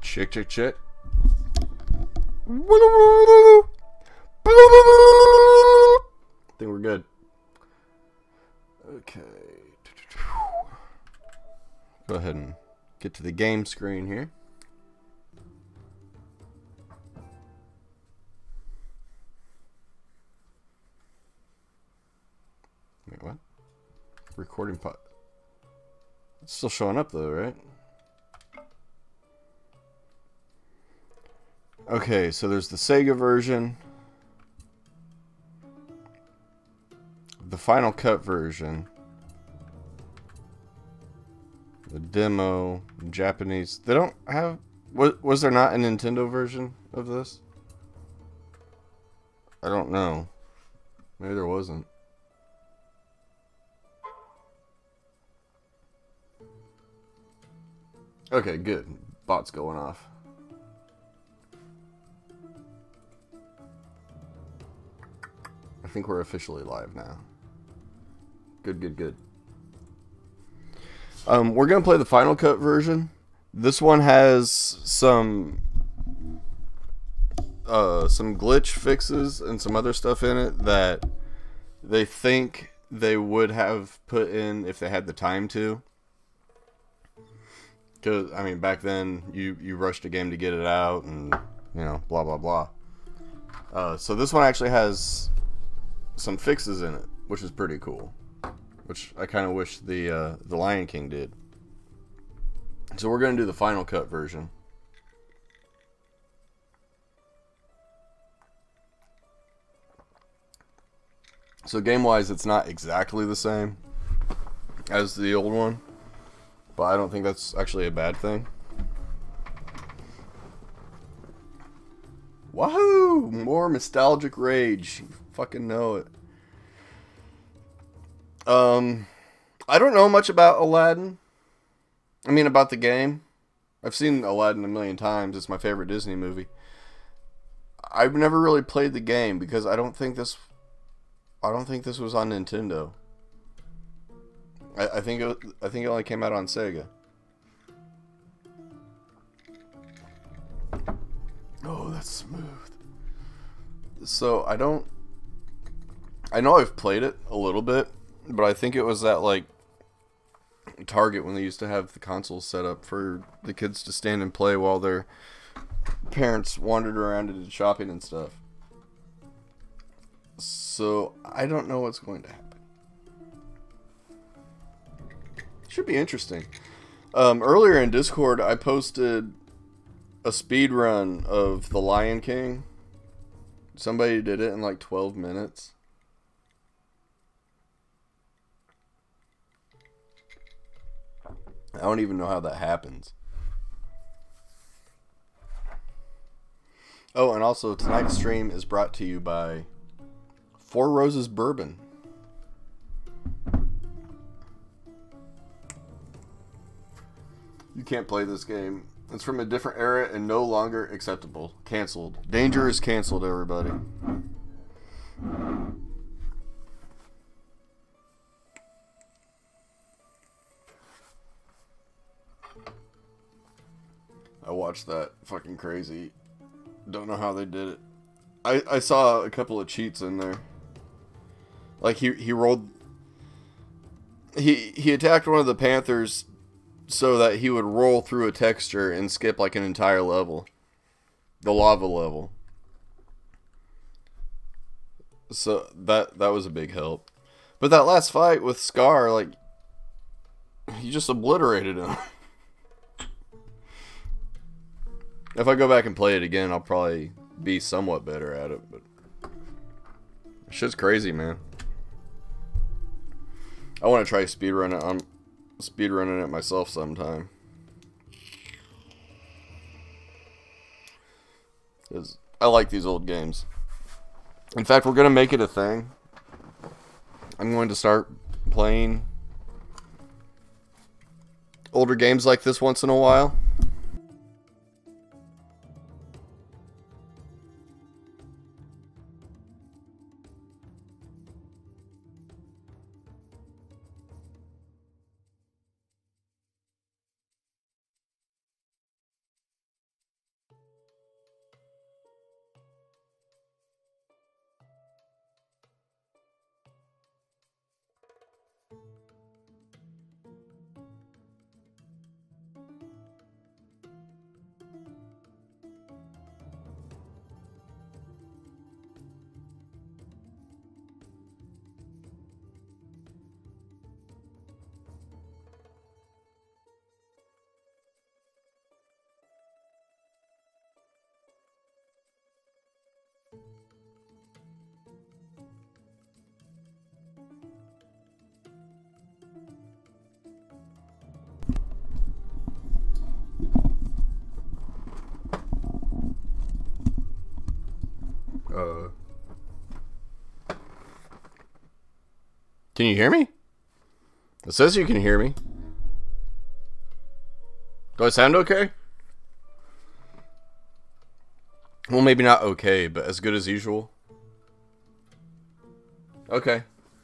Check, check, check. I think we're good. Okay. Go ahead and get to the game screen here. Wait, what? Recording pot. It's still showing up though, right? Okay, so there's the Sega version, the Final Cut version, the demo, Japanese. They don't have. Was there not a Nintendo version of this? I don't know. Maybe there wasn't. Okay, good. Bot's going off. I think we're officially live now. Good, good, good. We're gonna play the Final Cut version. This one has some glitch fixes and some other stuff in it that they think they would have put in if they had the time to. Because, I mean, back then, you rushed a game to get it out, and, you know, blah, blah, blah. So this one actually has some fixes in it, which is pretty cool. Which I kind of wish the Lion King did. So we're going to do the Final Cut version. So game-wise, it's not exactly the same as the old one. But I don't think that's actually a bad thing. Wahoo! More nostalgic rage. You fucking know it. I don't know much about Aladdin. I mean, about the game. I've seen Aladdin a million times. It's my favorite Disney movie. I've never really played the game because I don't think this was on Nintendo. I think it only came out on Sega. Oh, that's smooth. So I know I've played it a little bit, but I think it was at like Target when they used to have the consoles set up for the kids to stand and play while their parents wandered around and did shopping and stuff. So I don't know what's going to happen. Should be interesting. Earlier in Discord, I posted a speed run of The Lion King. Somebody did it in like 12 minutes. I don't even know how that happens. Oh, and also tonight's stream is brought to you by Four Roses Bourbon. You can't play this game. It's from a different era and no longer acceptable. Cancelled. Danger is cancelled, everybody. I watched that. Fucking crazy. Don't know how they did it. I saw a couple of cheats in there. Like he rolled. He attacked one of the Panthers so that he would roll through a texture and skip like an entire level. The lava level. So that was a big help. But that last fight with Scar, like, he just obliterated him. If I go back and play it again, I'll probably be somewhat better at it, but shit's crazy, man. I want to try speedrun it. I'm speedrunning it myself sometime. 'Cause I like these old games. In fact, we're gonna make it a thing. I'm going to start playing older games like this once in a while. Can you hear me? It says you can hear me. Do I sound okay? Well, maybe not okay, but as good as usual. Okay.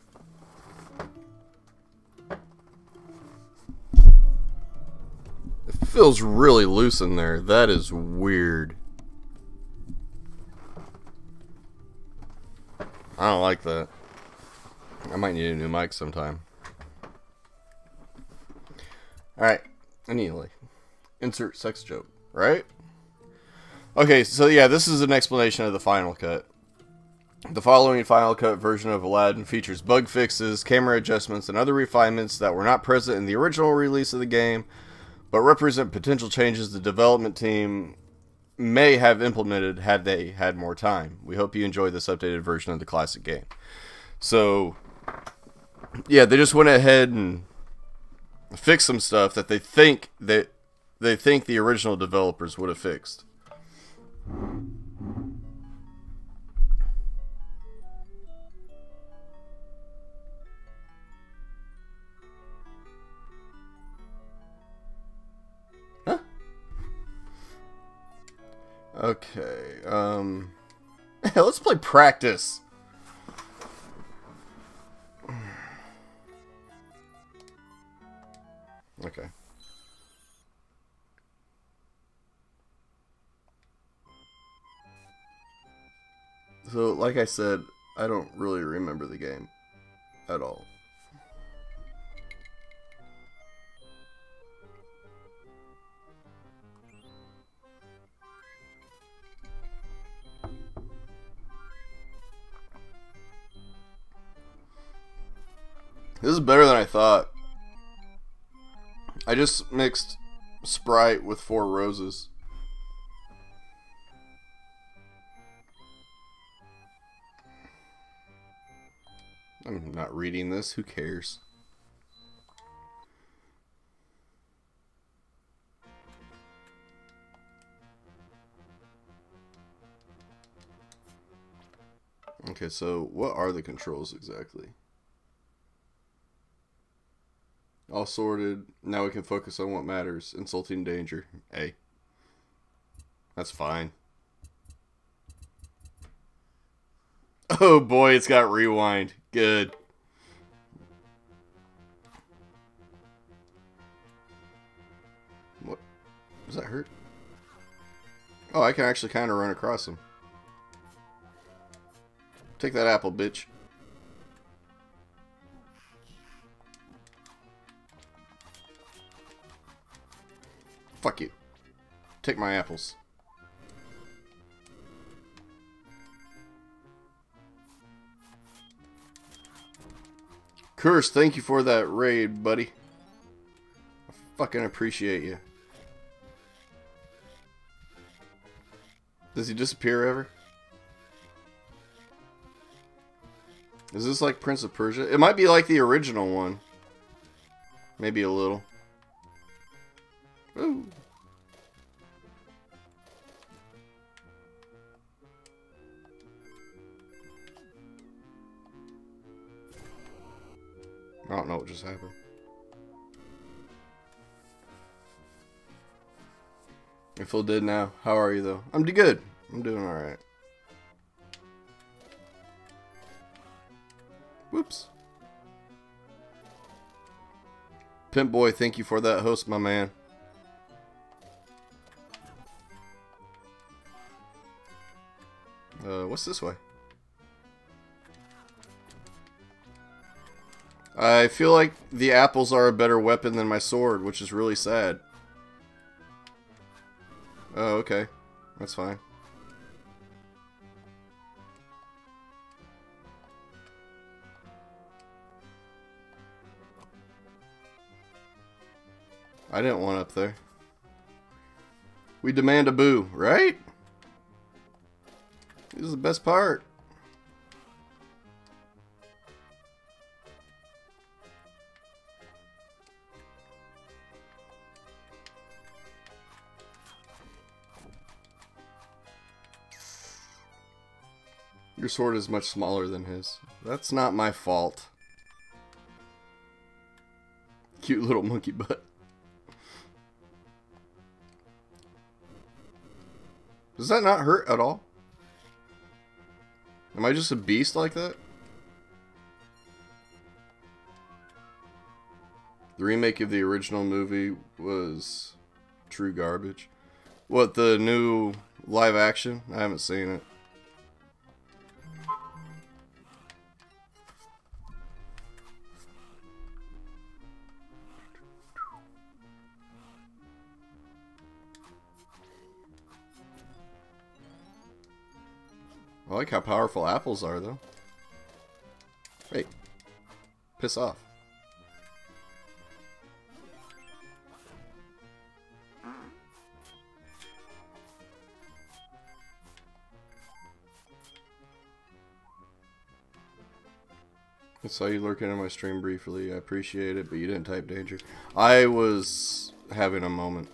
It feels really loose in there. That is weird. I don't like that. I might need a new mic sometime. Alright. I need to, like, insert sex joke, right? Okay, so yeah, this is an explanation of the Final Cut. The following Final Cut version of Aladdin features bug fixes, camera adjustments, and other refinements that were not present in the original release of the game, but represent potential changes the development team may have implemented had they had more time. We hope you enjoy this updated version of the classic game. So, yeah, they just went ahead and fixed some stuff that they think the original developers would have fixed. Huh? Okay, let's play practice. Okay. So, like I said, I don't really remember the game at all. This is better than I thought. I just mixed Sprite with 4 roses. I'm not reading this. Who cares? Okay, so what are the controls exactly? All sorted. Now we can focus on what matters. Insulting danger. A. That's fine. Oh boy, it's got rewind. Good. What? Does that hurt? Oh, I can actually kind of run across him. Take that apple, bitch. Fuck you. Take my apples. Curse, thank you for that raid, buddy. I fucking appreciate you. Does he disappear ever? Is this like Prince of Persia? It might be like the original one. Maybe a little. Ooh. I don't know what just happened. I feel dead now. How are you though? I'm good. I'm doing alright. Whoops. Pimp Boy, thank you for that host, my man. What's this way? I feel like the apples are a better weapon than my sword, which is really sad. Oh, okay. That's fine. I didn't want up there. We demand a boo, right? This is the best part. Your sword is much smaller than his. That's not my fault. Cute little monkey butt. Does that not hurt at all? Am I just a beast like that? The remake of the original movie was true garbage. What, the new live action? I haven't seen it. I like how powerful apples are, though. Hey, piss off. I saw you lurking in my stream briefly. I appreciate it, but you didn't type danger. I was having a moment.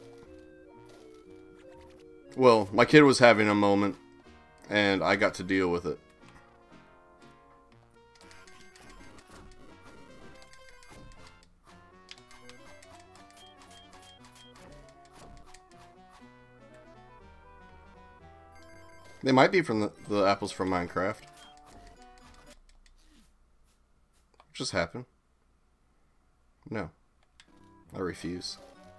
Well, my kid was having a moment, and I got to deal with it. They might be from the apples from Minecraft. Just happened. No. I refuse.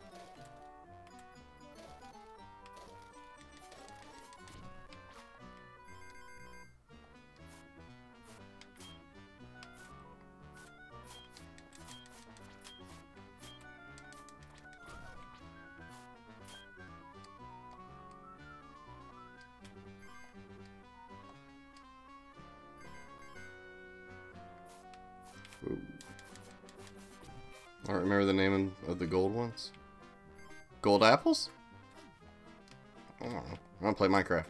Ooh. I don't remember the name of the gold ones. Gold apples? I don't know. I don't play Minecraft.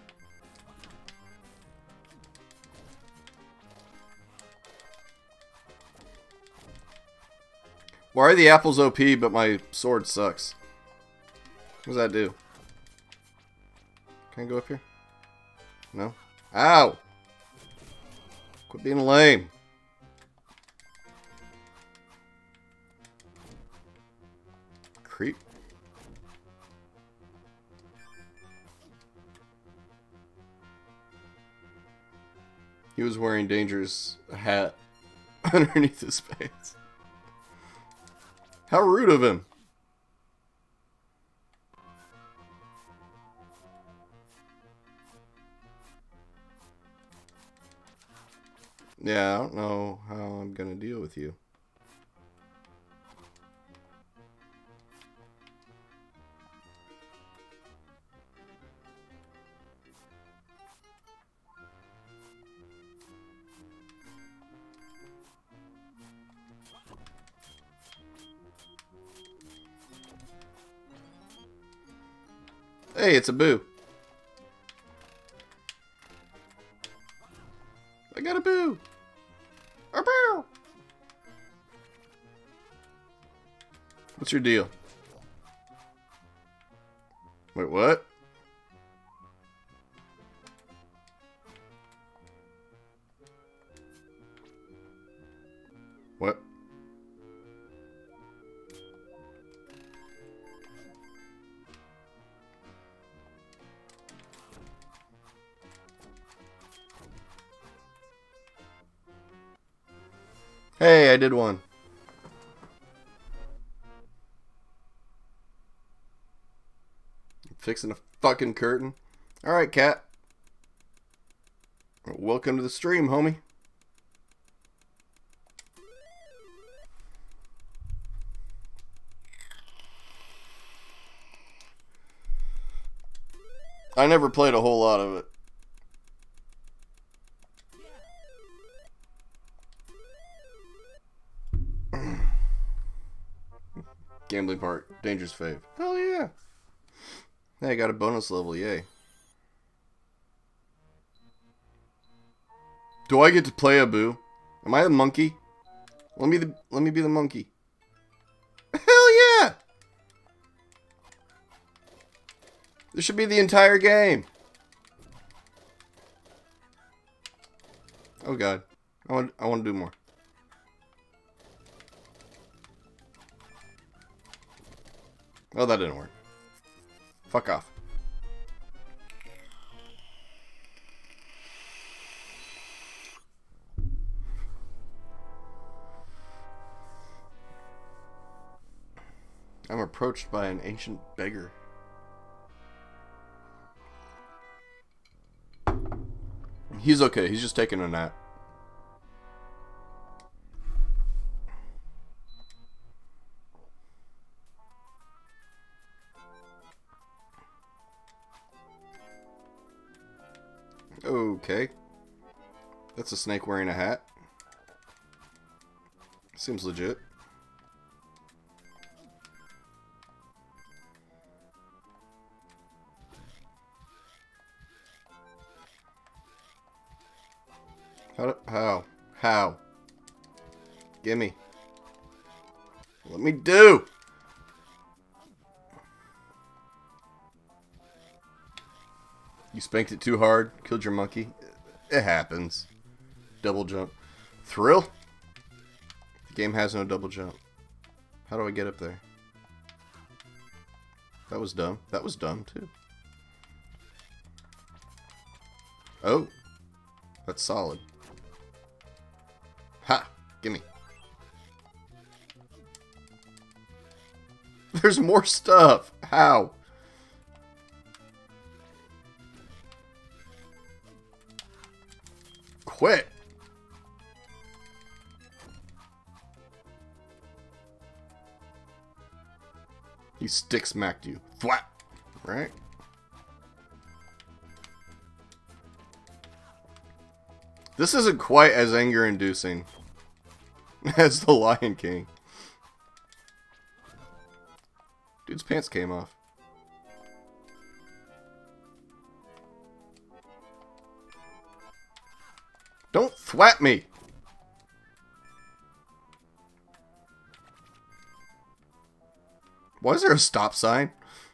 Why are the apples OP but my sword sucks? What does that do? Can I go up here? No? Ow! Quit being lame. Creep. He was wearing Danger's hat underneath his face. How rude of him. Yeah, I don't know how I'm gonna deal with you. Hey, it's a boo. I got a boo. A boo. What's your deal? Wait, what? What? Hey, I did one. Fixing a fucking curtain. Alright, cat. Welcome to the stream, homie. I never played a whole lot of it. Gambling Park. Danger's fave. Hell yeah. Hey, I got a bonus level. Yay. Do I get to play a boo? Am I the monkey? Let me be the monkey. Hell yeah. This should be the entire game. Oh god. I want to do more. Oh, that didn't work. Fuck off. I'm approached by an ancient beggar. He's okay. He's just taking a nap. Okay. That's a snake wearing a hat. Seems legit. How? Gimme. Let me do! You spanked it too hard, killed your monkey. It happens. Double jump. Thrill? The game has no double jump. How do I get up there? That was dumb. That was dumb, too. Oh. That's solid. Ha! Gimme. There's more stuff! How? Quit! He stick smacked you. Thwap! Right? This isn't quite as anger-inducing as the Lion King. Dude's pants came off. Don't thwap me! Why is there a stop sign?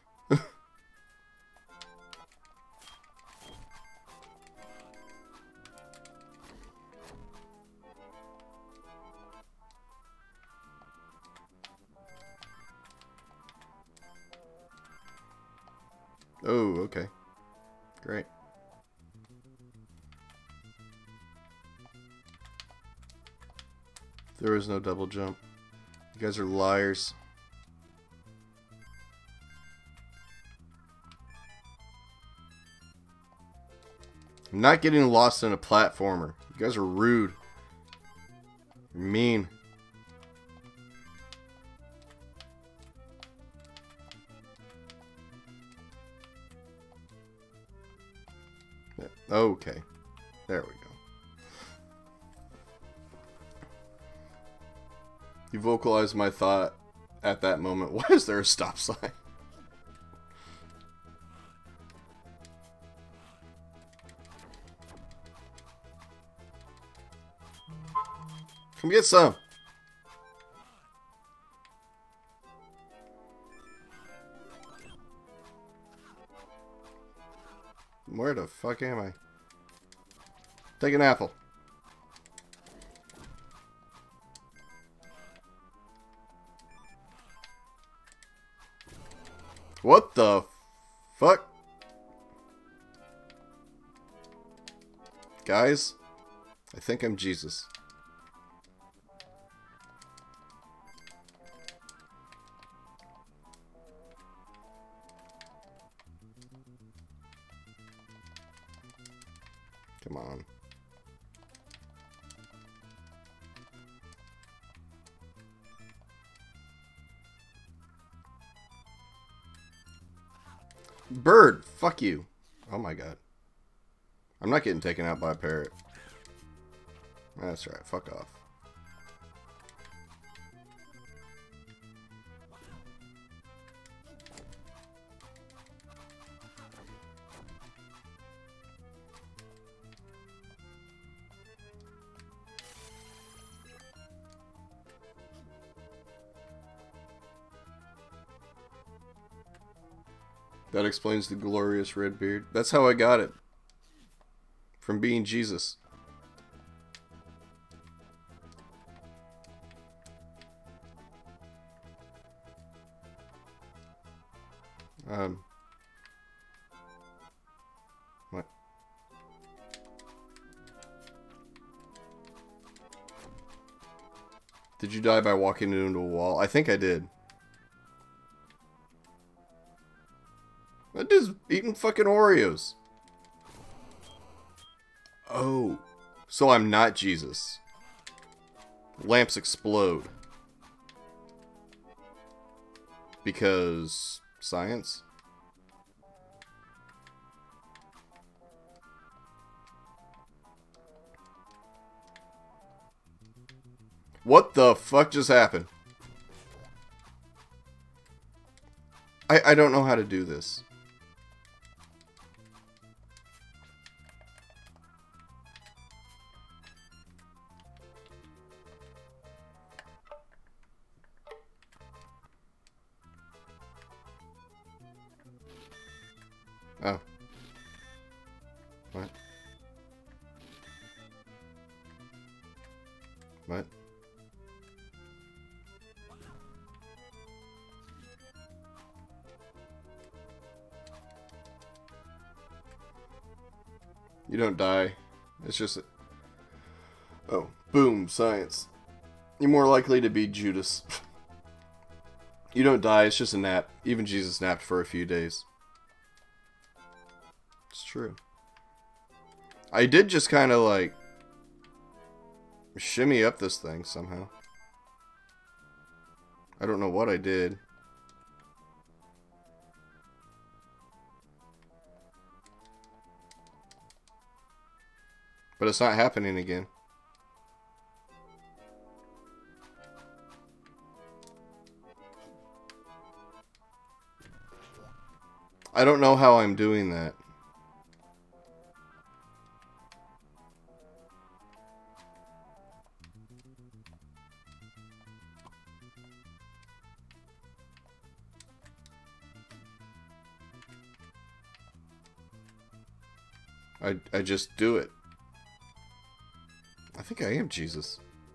Oh, okay. Great. There is no double jump. You guys are liars. I'm not getting lost in a platformer. You guys are rude. You're mean. Okay. There we go. You vocalized my thought at that moment. Why is there a stop sign? Come get some. Where the fuck am I? Take an apple. What the fuck? Guys, I think I'm Jesus. Come on. Bird, fuck you. Oh my god. I'm not getting taken out by a parrot. That's right, fuck off. That explains the glorious red beard. That's how I got it. From being Jesus. What? Did you die by walking into a wall? I think I did. That dude's eating fucking Oreos. Oh. So I'm not Jesus. Lamps explode. Because science? What the fuck just happened? I don't know how to do this. Oh. What? What? You don't die. It's just... Oh. Boom. Science. You're more likely to be Judas. You don't die. It's just a nap. Even Jesus napped for a few days. It's true. I did just kind of like... shimmy up this thing somehow. I don't know what I did. But it's not happening again. I don't know how I'm doing that. I just do it. I think I am Jesus.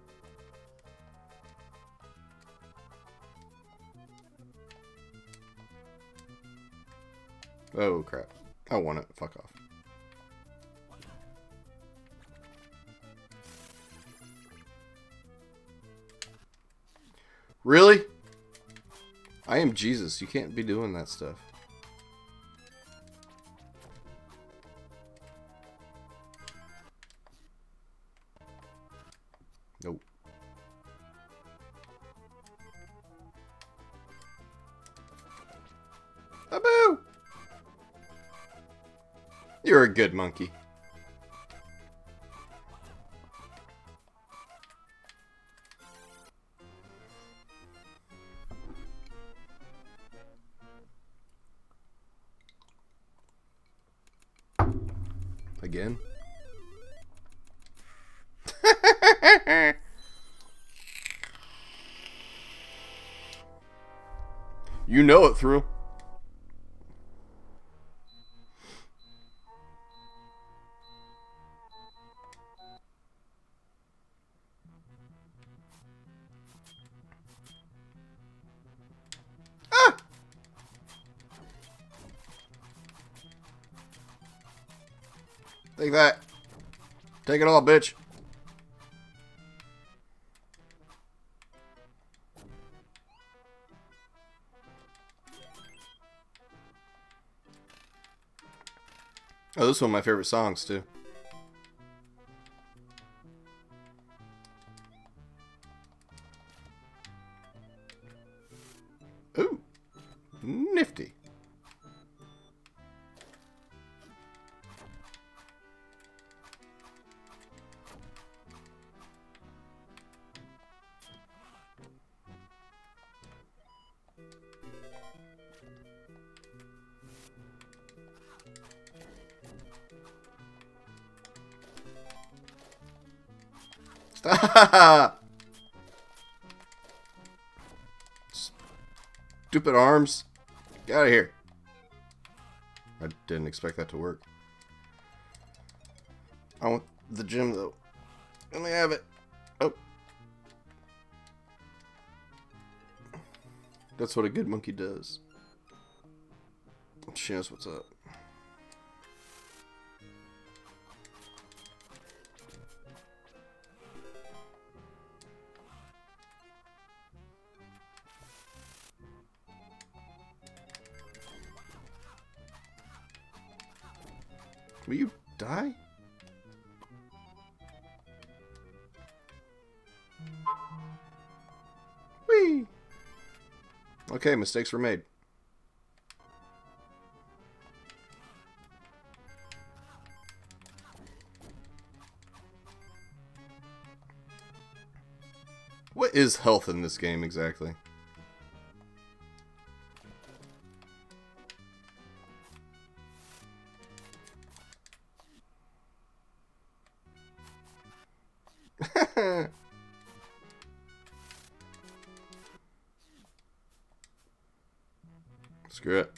Oh crap. I want it. Fuck off. Really? I am Jesus. You can't be doing that stuff. Nope. Abu! You're a good monkey. Again? You know it through. Ah! Take that. Take it all, bitch. Oh, this is one of my favorite songs, too. Ooh. Nifty. Stop! Stupid arms. Get out of here. I didn't expect that to work. I want the gem, though. Let me have it. Oh. That's what a good monkey does. She knows what's up. Will you die? Whee! Okay, mistakes were made. What is health in this game exactly? Screw it.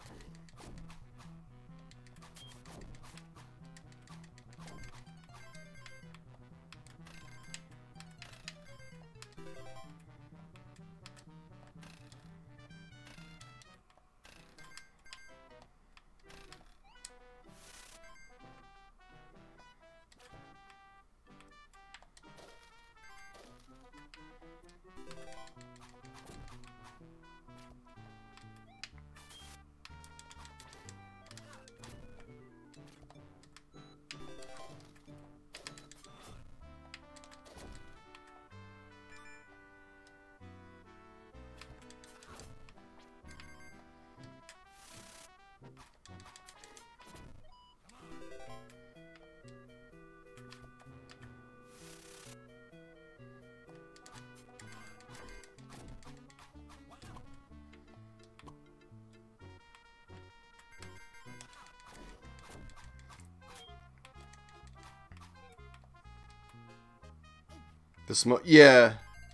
The smoke, yeah.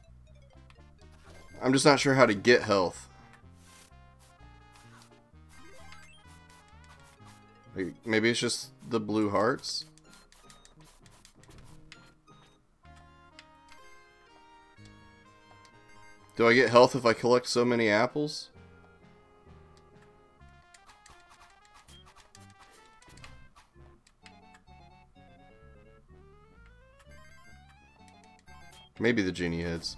I'm just not sure how to get health. Like, maybe it's just the blue hearts. Do I get health if I collect so many apples? Maybe the genie hits.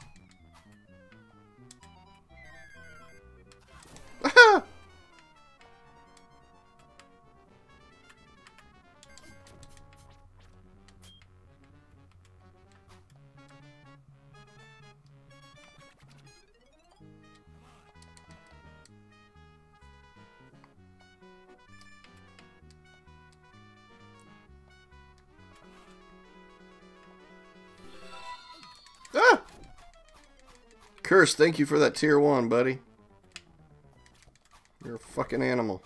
Ah! Curse, thank you for that tier 1, buddy. You're a fucking animal.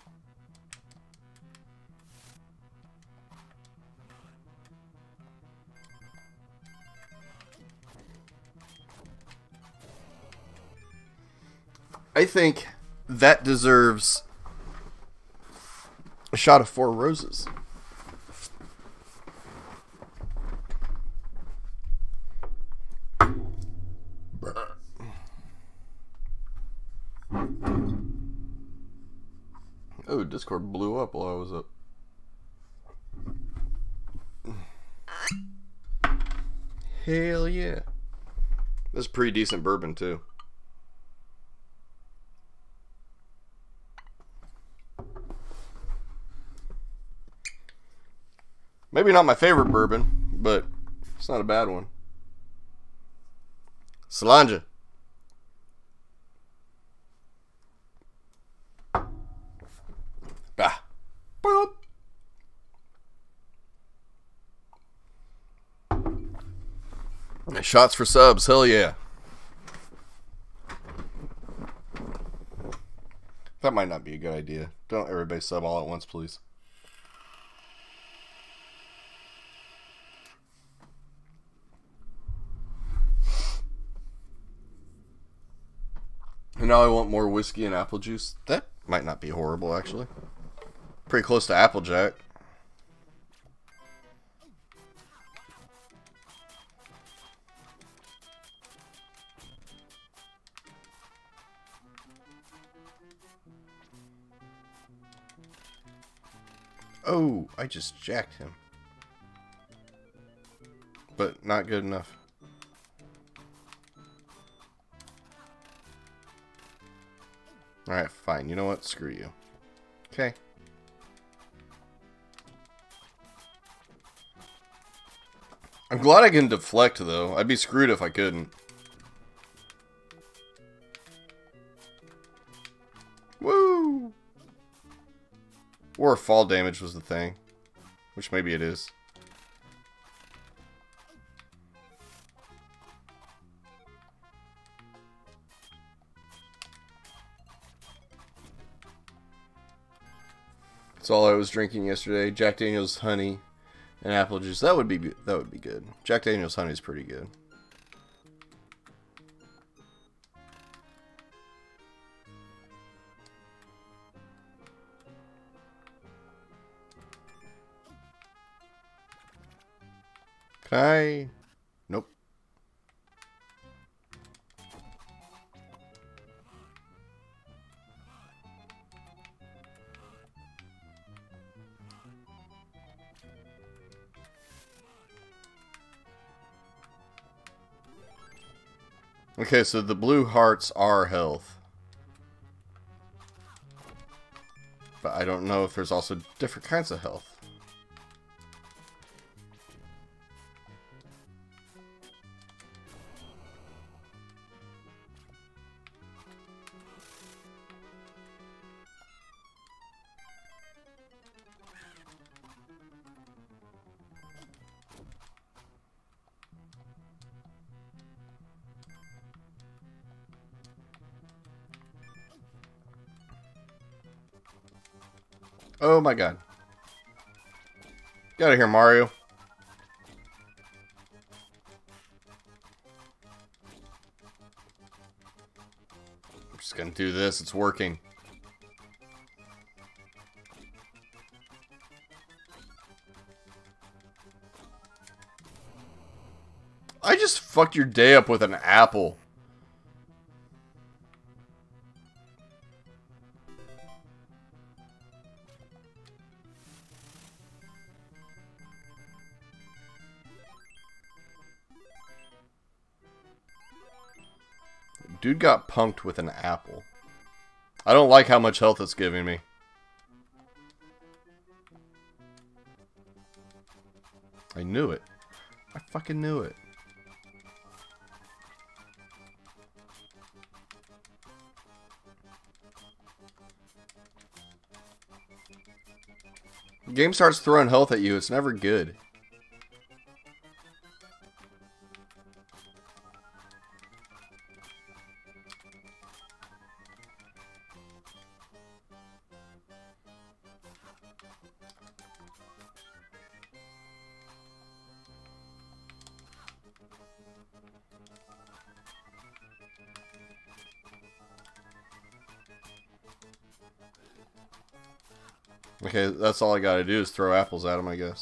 I think that deserves a shot of 4 roses. Oh, Discord blew up while I was up. Hell yeah. This is pretty decent bourbon, too. Maybe not my favorite bourbon, but it's not a bad one. Solange. Bah. Boop. Shots for subs, hell yeah. That might not be a good idea. Don't everybody sub all at once, please. And now I want more whiskey and apple juice. That might not be horrible, actually. Pretty close to Applejack. Oh, I just jacked him. But not good enough. Alright, fine. You know what? Screw you. Okay. I'm glad I can deflect, though. I'd be screwed if I couldn't. Woo! Or fall damage was the thing. Which maybe it is. That's all I was drinking yesterday. Jack Daniel's honey and apple juice. That would be good. Jack Daniel's honey is pretty good. Can I? Nope. Okay, so the blue hearts are health. But I don't know if there's also different kinds of health. Oh my god. Get out of here, Mario. I'm just gonna do this. It's working. I just fucked your day up with an apple. Dude got punked with an apple. I don't like how much health it's giving me. I knew it. I fucking knew it. The game starts throwing health at you. It's never good. Okay, that's all I gotta do is throw apples at him, I guess.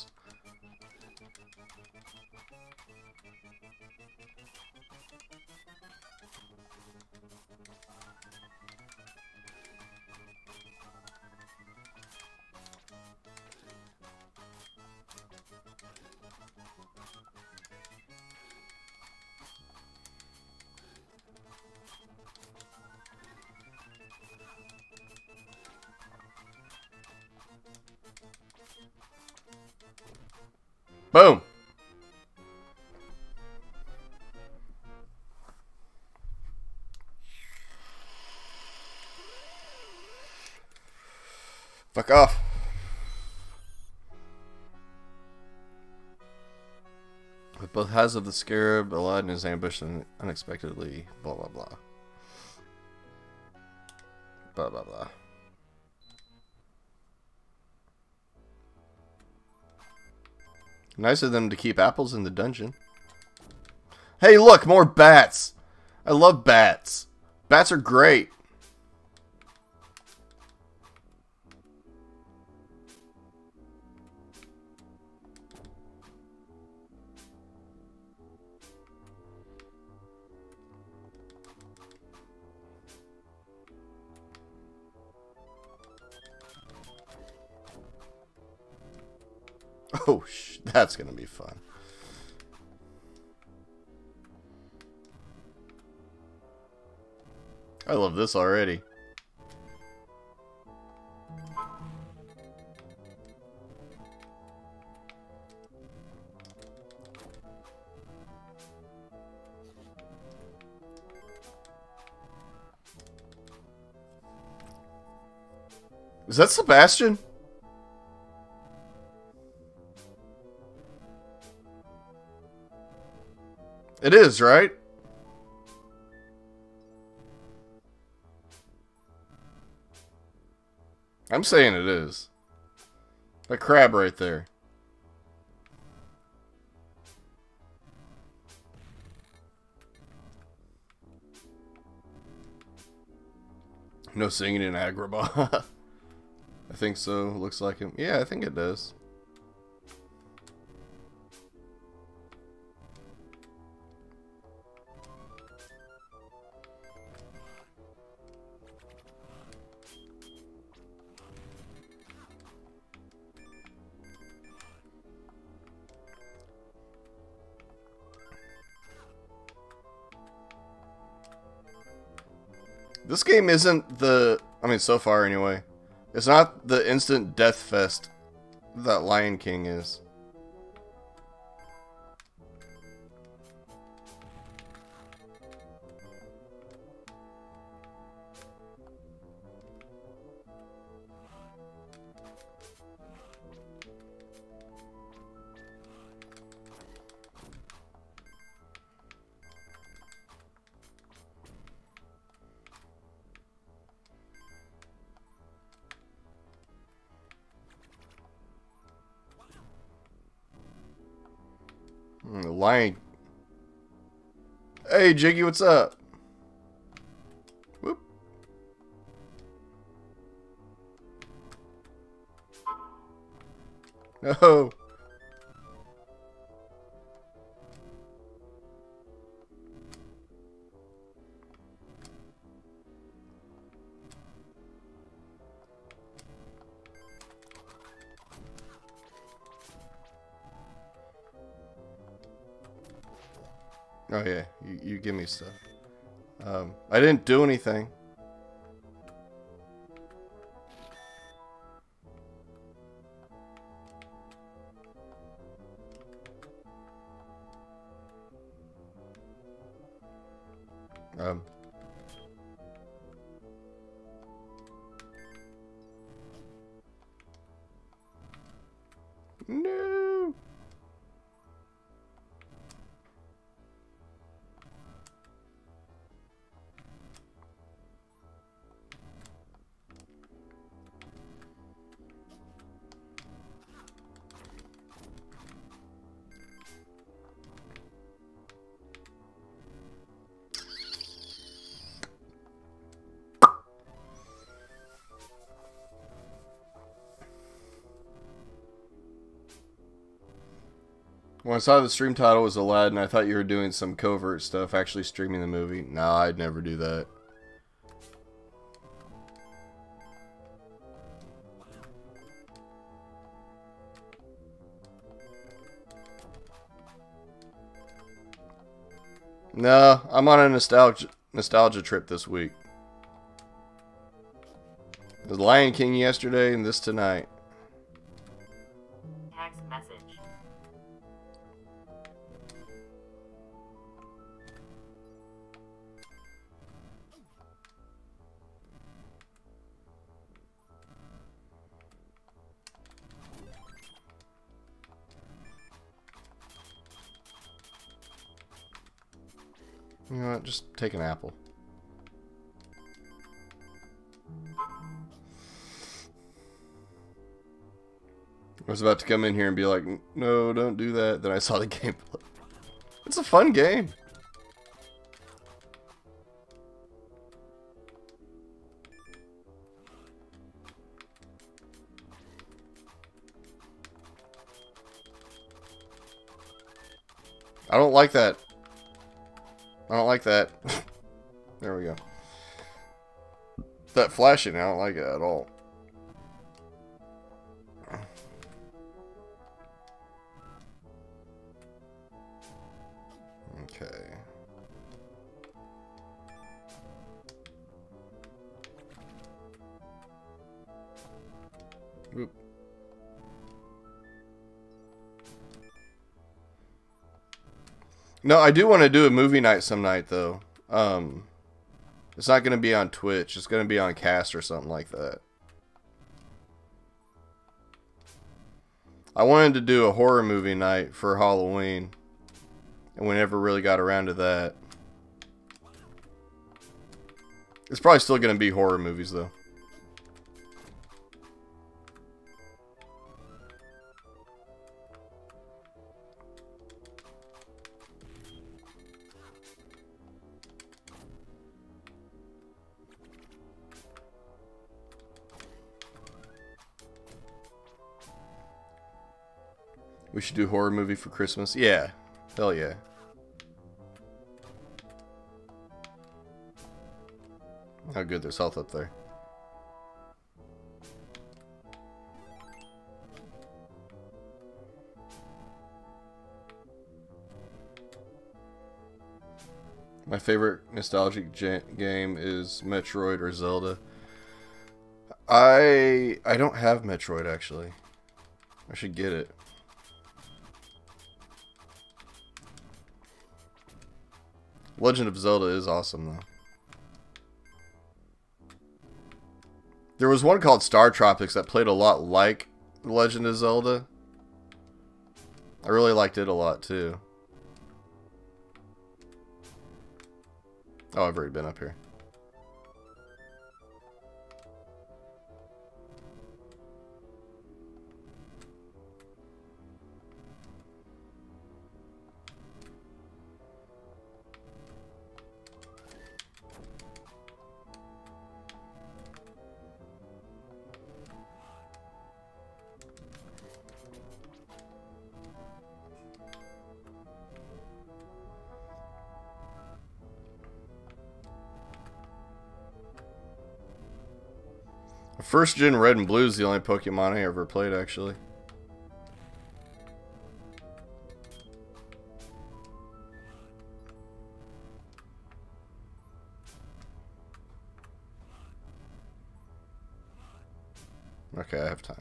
Boom! Fuck off. With both Has of the Scarab, Aladdin is ambushed and unexpectedly blah blah blah. Blah blah blah. Nice of them to keep apples in the dungeon. Hey, look, more bats. I love bats. Bats are great. Oh, that's gonna be fun. I love this already. Is that Sebastian? It is, right? I'm saying it is. That crab right there. No singing in Agrabah. I think so. Looks like him. Yeah, I think it does. This game isn't the... I mean, so far anyway. It's not the instant death fest that Lion King is. Lion. Hey, Jiggy, what's up? Whoop. No. Oh yeah, you give me stuff. I didn't do anything. No. When I saw the stream title was Aladdin, I thought you were doing some covert stuff, actually streaming the movie. No, I'd never do that. No, I'm on a nostalgia trip this week. The Lion King yesterday and this tonight. Text message. You know what? Just take an apple. I was about to come in here and be like, no, don't do that. Then I saw the gameplay. It's a fun game. I don't like that. I don't like that. There we go. That flashing, I don't like it at all. Oop. No, I do want to do a movie night some night, though. It's not going to be on Twitch. It's going to be on Cast or something like that. I wanted to do a horror movie night for Halloween, and we never really got around to that. It's probably still going to be horror movies, though. We should do horror movie for Christmas. Yeah. Hell yeah. How good there's health up there. My favorite nostalgic game is Metroid or Zelda. I don't have Metroid, actually. I should get it. Legend of Zelda is awesome, though. There was one called Star Tropics that played a lot like The Legend of Zelda. I really liked it a lot, too. Oh, I've already been up here. First gen Red and Blue is the only Pokemon I ever played, actually. Okay, I have time.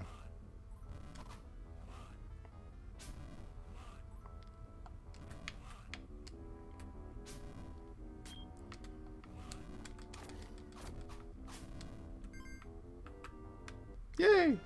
Yay!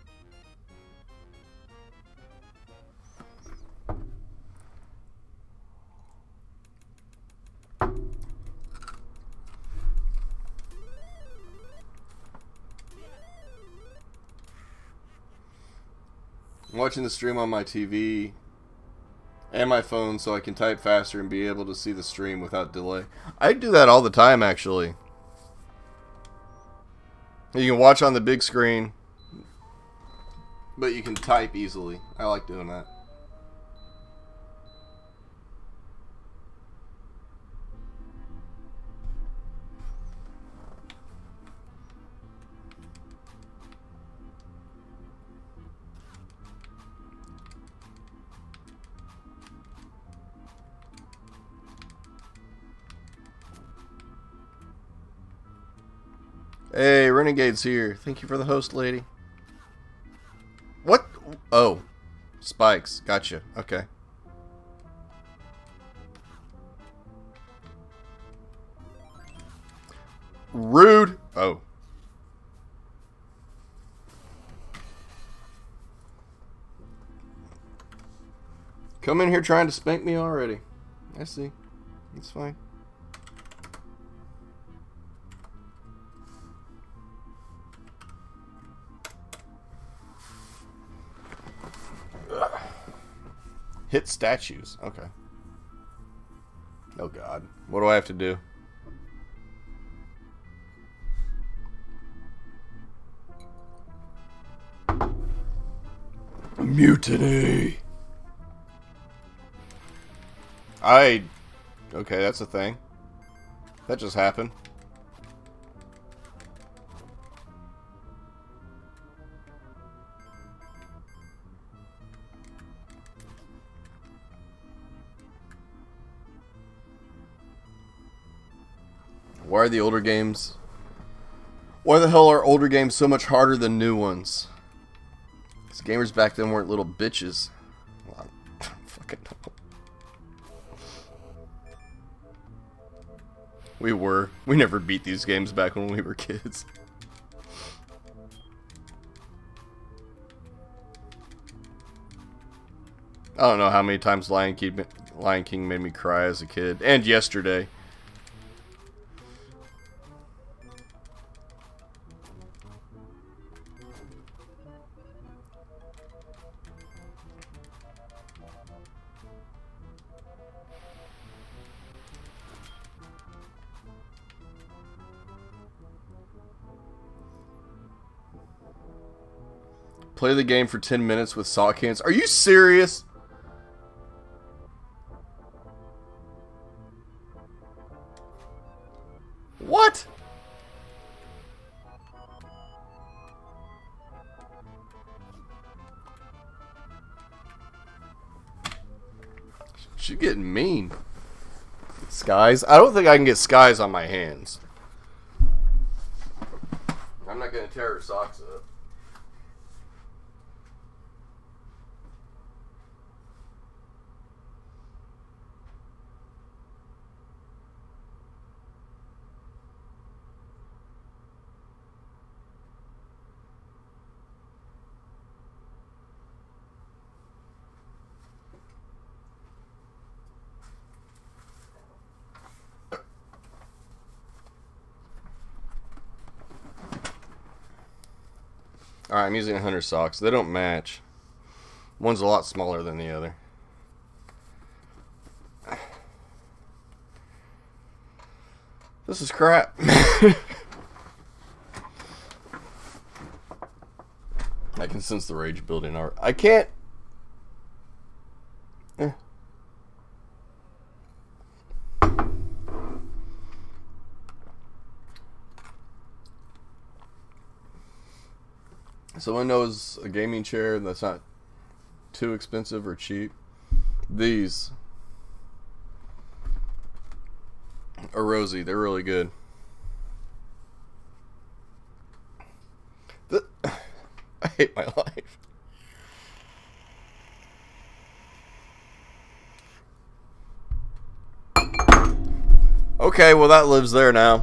I'm watching the stream on my TV and my phone so I can type faster and be able to see the stream without delay. I do that all the time, actually. You can watch on the big screen, but you can type easily. I like doing that. Hey, Renegade's here. Thank you for the host, lady. What? Oh. Spikes. Gotcha. Okay. Rude. Oh. Come in here trying to spank me already. I see. It's fine. Hit statues. Okay. Oh god. What do I have to do? Mutiny. Okay, that's a thing. That just happened. Why are the older games... Why the hell are older games so much harder than new ones? These gamers back then weren't little bitches. Well, I don't fucking know. We were. We never beat these games back when we were kids. I don't know how many times Lion King made me cry as a kid. And yesterday. Play the game for 10 minutes with saw cans. Are you serious? What? She's getting mean. Skies? I don't think I can get skies on my hands. I'm not gonna tear her socks up. Alright, I'm using Hunter socks. They don't match. One's a lot smaller than the other. This is crap. I can sense the rage building. I can't. Someone knows a gaming chair that's not too expensive or cheap. These are Rosie. They're really good. I hate my life. Okay, well that lives there now.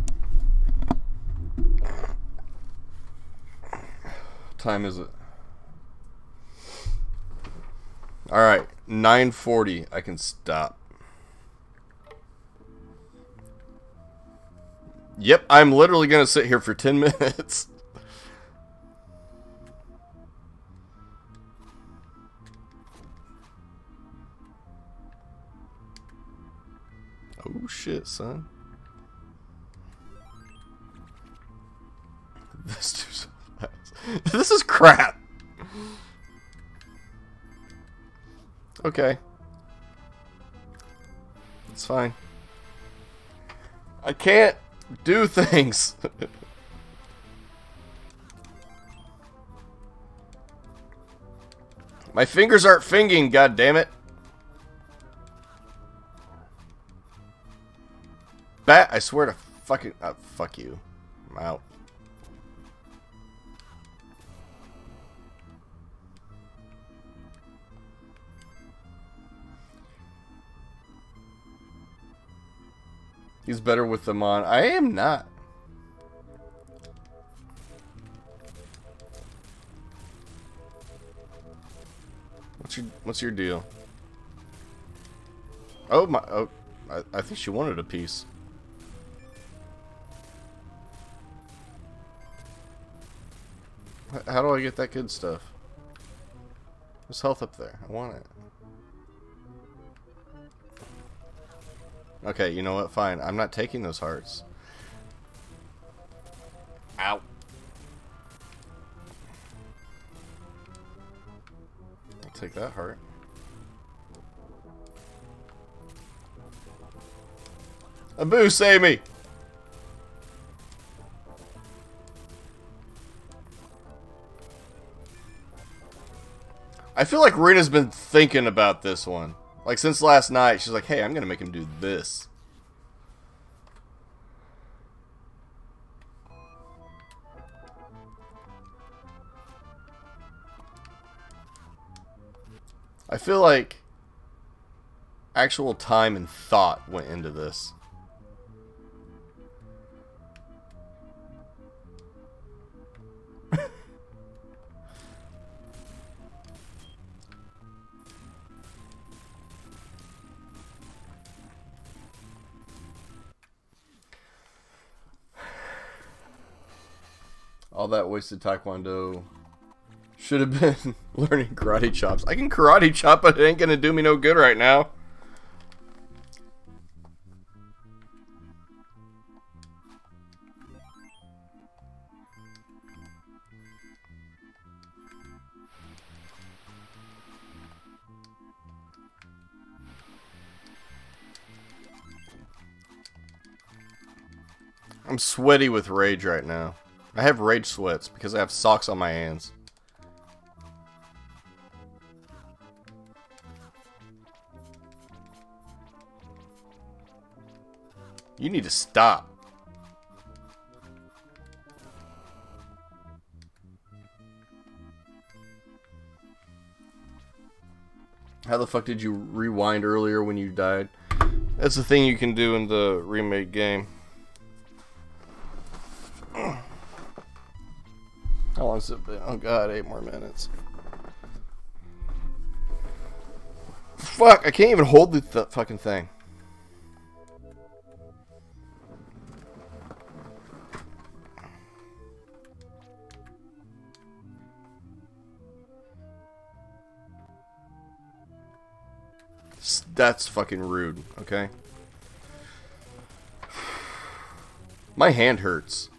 Time is it? Alright, 9:40. I can stop. Yep, I'm literally gonna sit here for 10 minutes. Oh shit, son. This dude's so fast. This is crap. Okay. It's fine. I can't do things. My fingers aren't fingering, god damn it. Bat, I swear to fucking fuck you. I'm out. He's better with them on. I am not. What's your deal? Oh my! Oh, I think she wanted a piece. How do I get that good stuff? There's health up there. I want it. Okay, you know what? Fine. I'm not taking those hearts. Ow. I'll take that heart. Abu, save me! I feel like Rena's been thinking about this one. Like, since last night, she's like, hey, I'm gonna make him do this. I feel like actual time and thought went into this. All that wasted taekwondo should have been learning karate chops. I can karate chop, but it ain't gonna do me no good right now. I'm sweaty with rage right now. I have rage sweats because I have socks on my hands. You need to stop. How the fuck did you rewind earlier when you died? That's the thing you can do in the remake game. How long has it been? Oh god, 8 more minutes. Fuck, I can't even hold the fucking thing. That's fucking rude, okay? My hand hurts.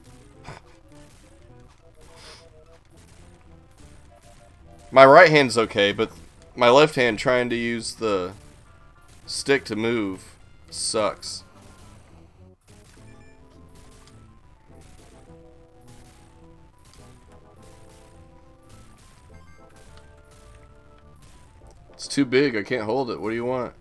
My right hand's okay, but my left hand trying to use the stick to move sucks. It's too big, I can't hold it. What do you want?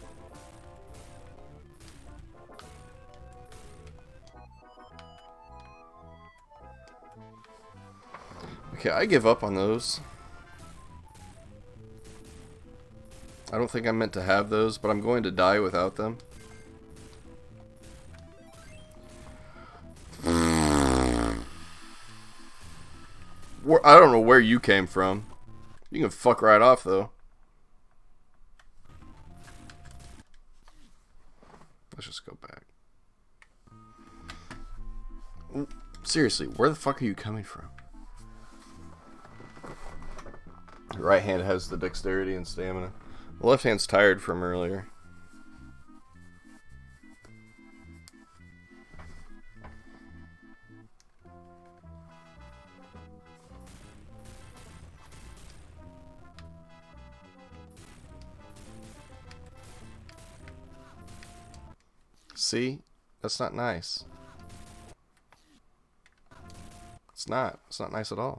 Okay, I give up on those. I don't think I'm meant to have those, but I'm going to die without them. I don't know where you came from. You can fuck right off, though. Let's just go back. Seriously, where the fuck are you coming from? The right hand has the dexterity and stamina. The left hand's tired from earlier. See? That's not nice. It's not. It's not nice at all.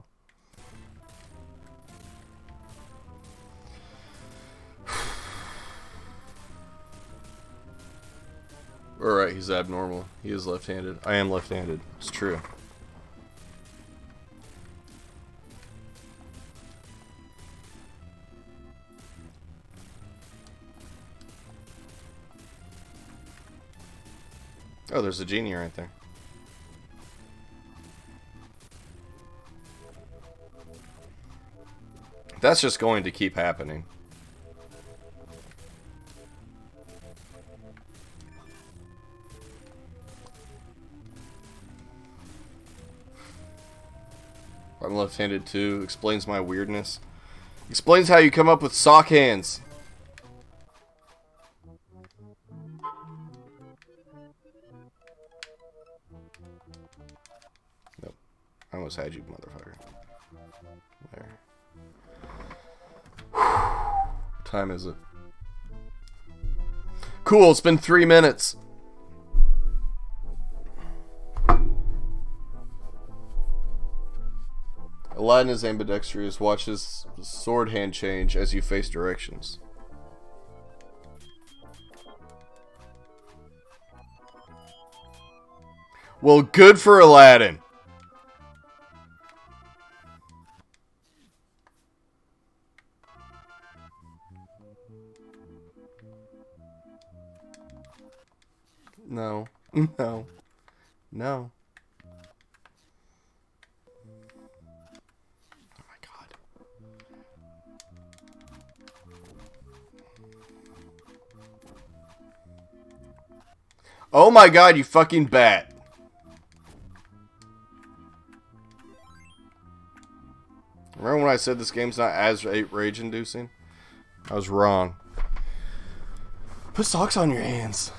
Alright, he's abnormal. He is left-handed. I am left-handed. It's true. Oh, there's a genie right there. That's just going to keep happening. I'm left-handed too. Explains my weirdness. Explains how you come up with sock hands. Nope. I almost had you, motherfucker. There. What time is it? Cool, it's been 3 minutes. Aladdin is ambidextrous. Watch his sword hand change as you face directions. Well, good for Aladdin. No. No. No. Oh my god. Oh my god, you fucking bat. Remember when I said this game's not as rage-inducing? I was wrong. Put socks on your hands.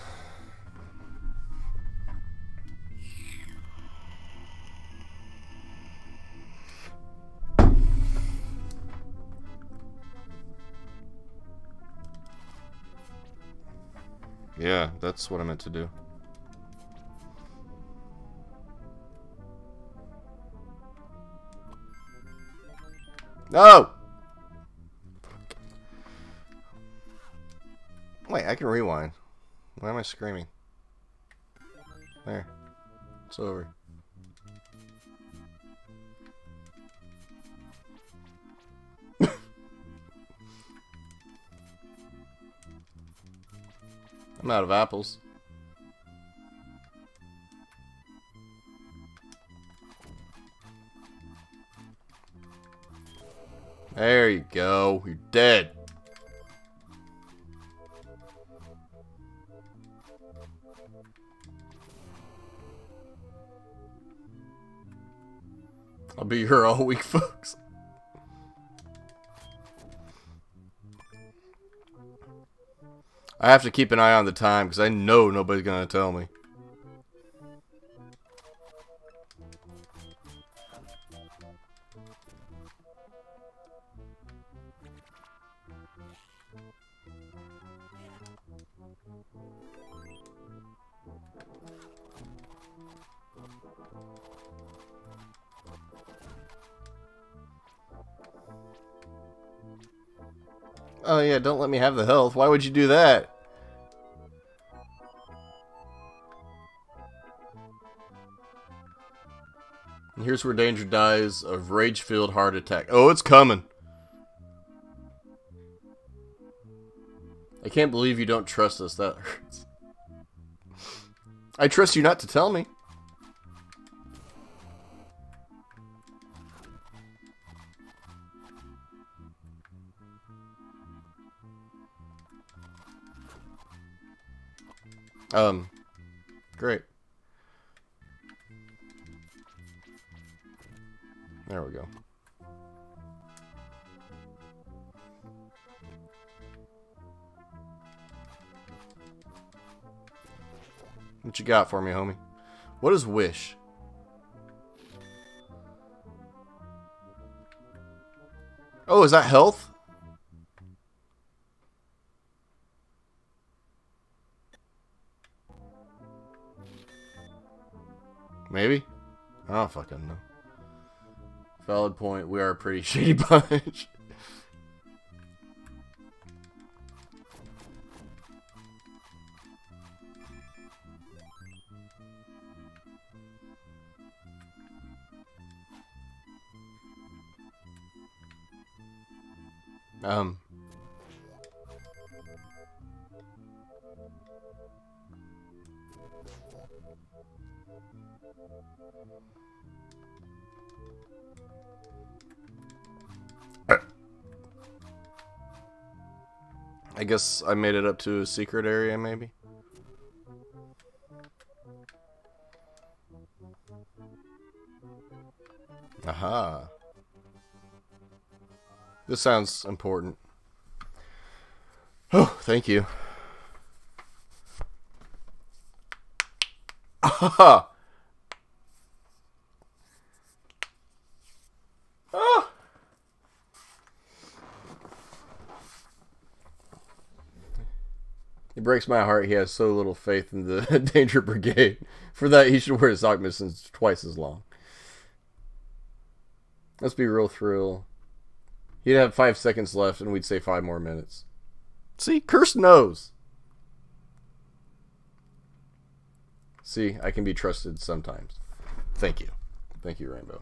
Yeah, that's what I meant to do. No! Wait, I can rewind. Why am I screaming? There. It's over. I'm out of apples. There you go. You're dead. I'll be here all week, folks. I have to keep an eye on the time because I know nobody's gonna tell me. Oh yeah, don't let me have the health. Why would you do that? And here's where Danger dies of rage-filled heart attack. Oh, it's coming. I can't believe you don't trust us. That hurts. I trust you not to tell me. Great. There we go. What you got for me, homie? What is wish? Oh, is that health? Maybe? I don't fucking know. Valid point. We are a pretty shady bunch. I guess I made it up to a secret area, maybe? Aha. This sounds important. Oh, thank you. Aha! Ah! It breaks my heart he has so little faith in the Danger Brigade. For that, he should wear his sock mittens twice as long. Let's be real thrill. He'd have 5 seconds left, and we'd say 5 more minutes. See? Curse knows. See, I can be trusted sometimes. Thank you. Thank you, Rainbow.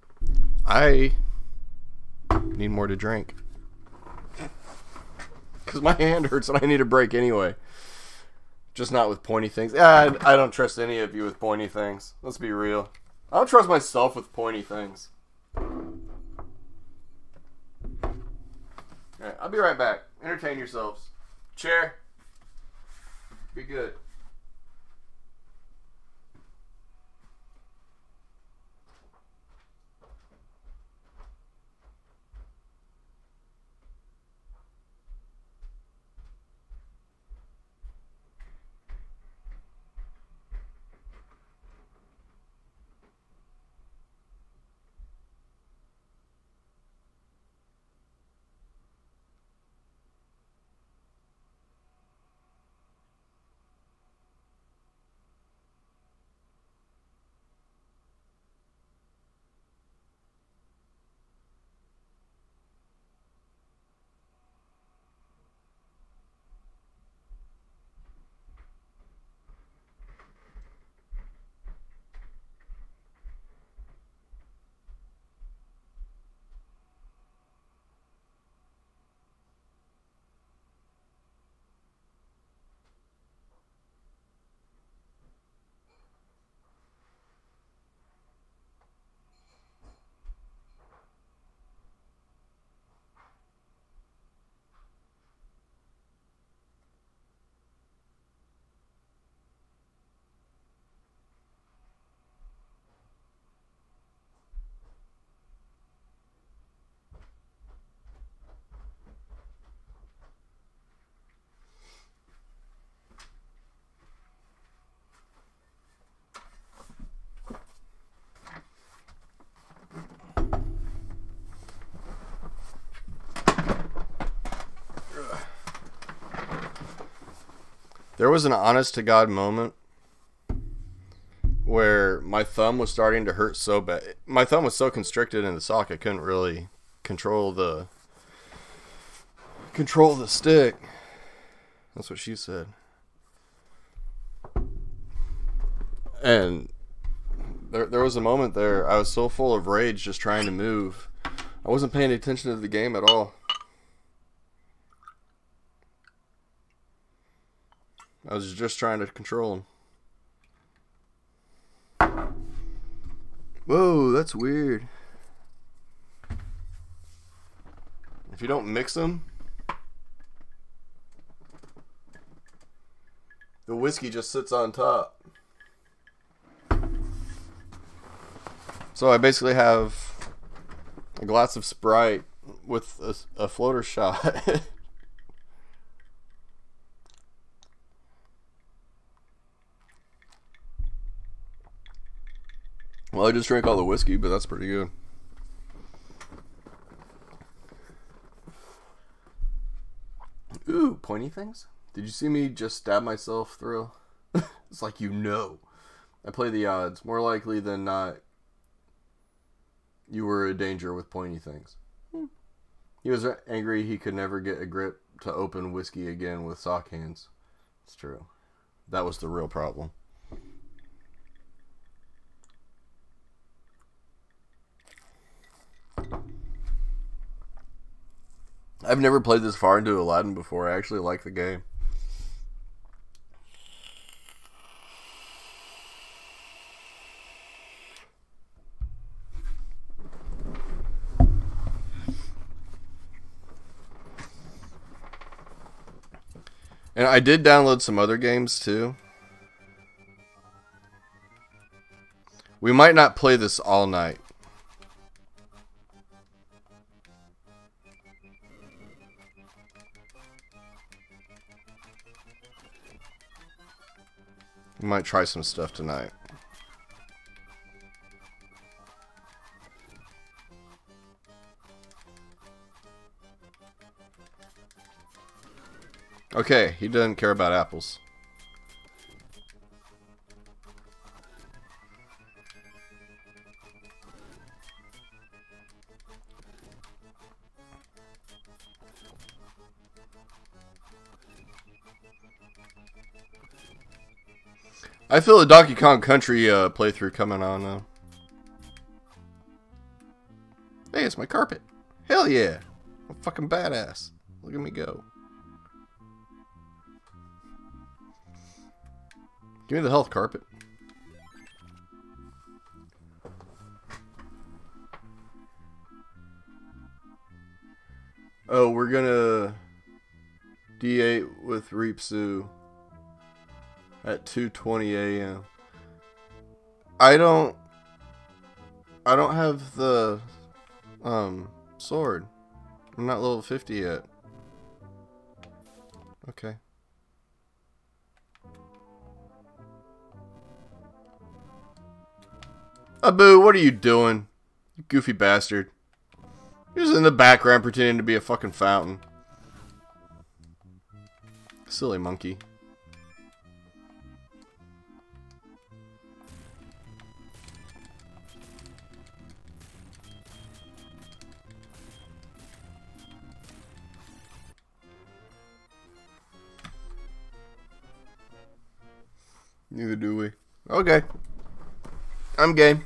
I need more to drink. because my hand hurts and I need a break anyway. Just not with pointy things. Yeah, I don't trust any of you with pointy things. Let's be real. I don't trust myself with pointy things. Alright, I'll be right back. Entertain yourselves. Chair. Be good. There was an honest-to-God moment where my thumb was starting to hurt so bad. My thumb was so constricted in the sock I couldn't really control the stick. That's what she said. And there was a moment there I was so full of rage just trying to move. I wasn't paying attention to the game at all. I was just trying to control him. Whoa, that's weird. If you don't mix them, the whiskey just sits on top. So I basically have a glass of Sprite with a floater shot. Well, I just drank all the whiskey, but that's pretty good. Ooh, pointy things? Did you see me just stab myself through? It's like I play the odds. More likely than not, you were in danger with pointy things. He was angry he could never get a grip to open whiskey again with sock hands. It's true. That was the real problem. I've never played this far into Aladdin before. I actually like the game. And I did download some other games too. We might not play this all night. We might try some stuff tonight. Okay, he doesn't care about apples. I feel a Donkey Kong Country playthrough coming on now. Hey, it's my carpet. Hell yeah. I'm fucking badass. Look at me go. Give me the health carpet. Oh, we're gonna D8 with Reapsu at 2:20 a.m. I don't have the sword. I'm not level 50 yet. Okay. Abu, what are you doing? You goofy bastard. He was in the background pretending to be a fucking fountain. Silly monkey. Neither do we. Okay. I'm game.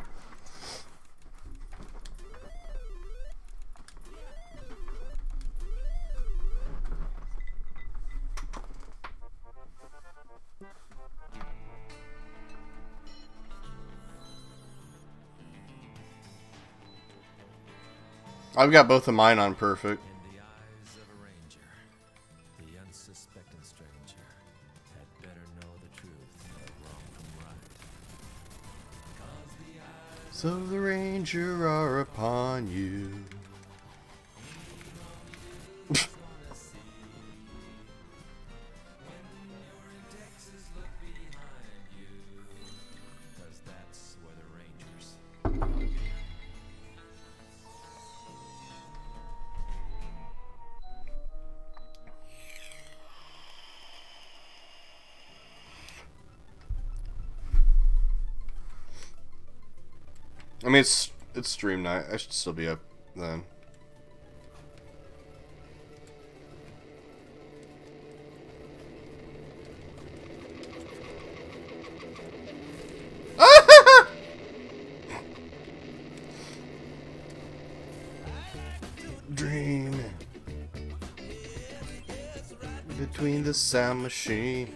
I've got both of mine on perfect. In the eyes of a ranger, the unsuspecting stranger had better know the truth of wrong from right. 'Cause the eyes So the ranger are upon you. gonna see when you're in Texas, look behind you, 'cause that's where the rangers. I mean, it's stream night. I should still be up then. Dreaming between the sound machine.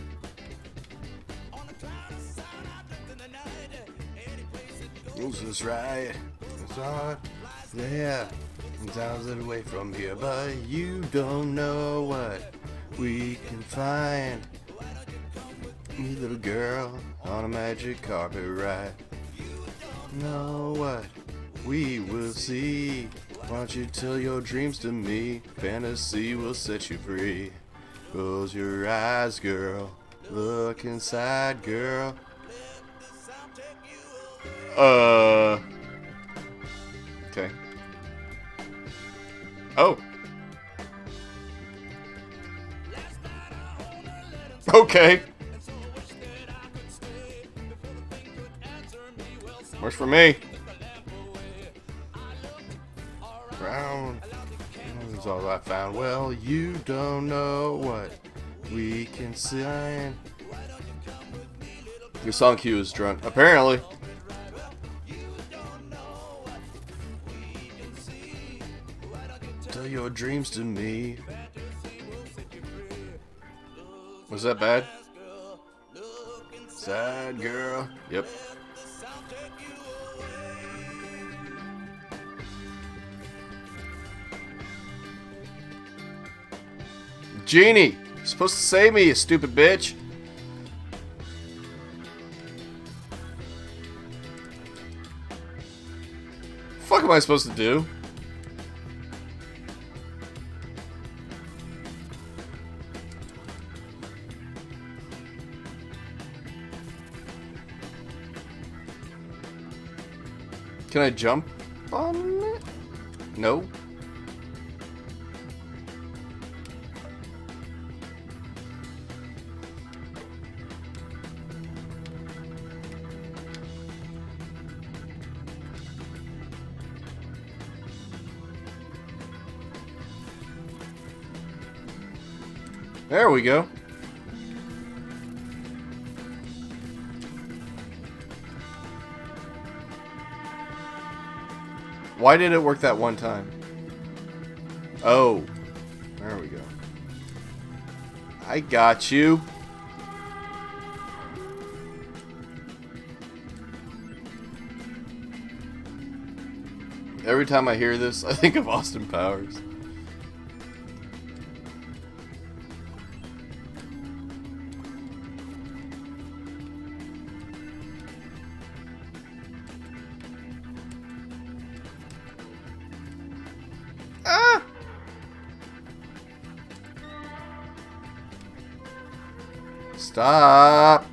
This is right. It's hard. Yeah. Sometimes it away from here, but you don't know what we can find. You little girl on a magic carpet ride. Know what we will see. Why don't you tell your dreams to me? Fantasy will set you free. Close your eyes, girl. Look inside, girl. Okay. Oh. Okay. Works for me. Brown is all I found. Well, you don't know what we can sign. Your song cue is drunk. Apparently. Tell your dreams to me. Was that bad? Sad girl. Yep. Genie! You're supposed to save me, you stupid bitch! What the fuck am I supposed to do? Can I jump on it? No. There we go. Why did it work that one time? Oh. There we go. I got you. Every time I hear this, I think of Austin Powers. Ah! Stop!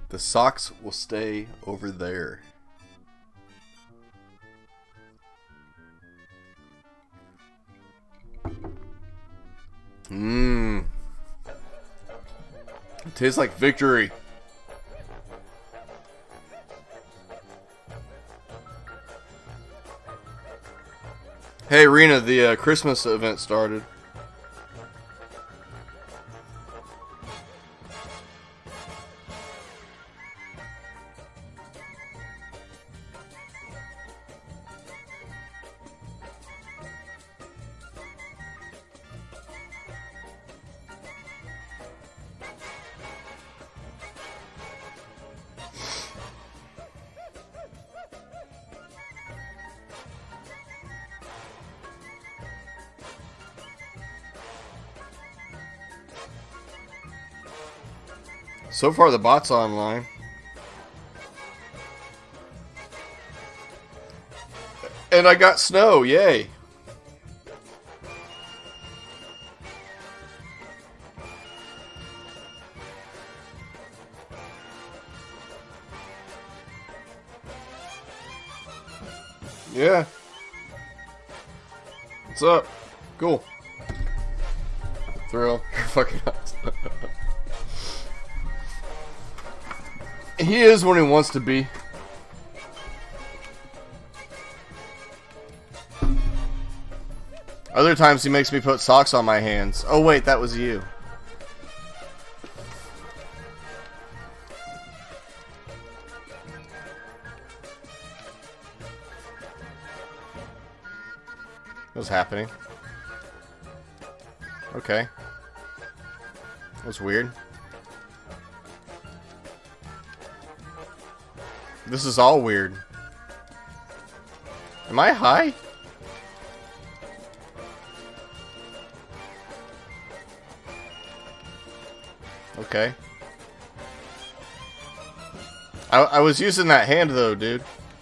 The socks will stay over there. Mmm. It tastes like victory. Hey, Rena, the Christmas event started. So far, the bot's online. And I got snow, yay. Yeah. What's up? Cool. Thrill. You're fucking nuts. He is when he wants to be. Other times he makes me put socks on my hands. Oh wait, that was you. What's happening? Okay. That's weird. This is all weird. Am I high? Okay. I was using that hand though, dude.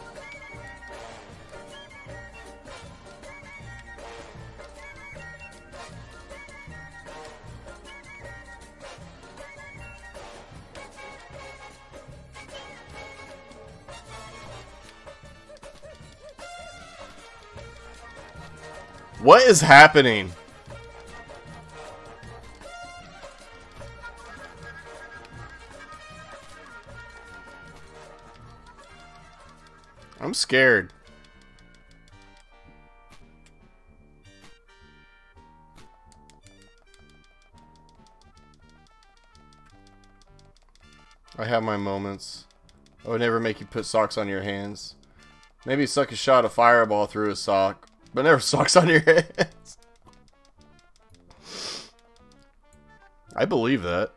What is happening? I'm scared. I have my moments. I would never make you put socks on your hands. Maybe suck a shot of fireball through a sock, but never socks on your hands. I believe that.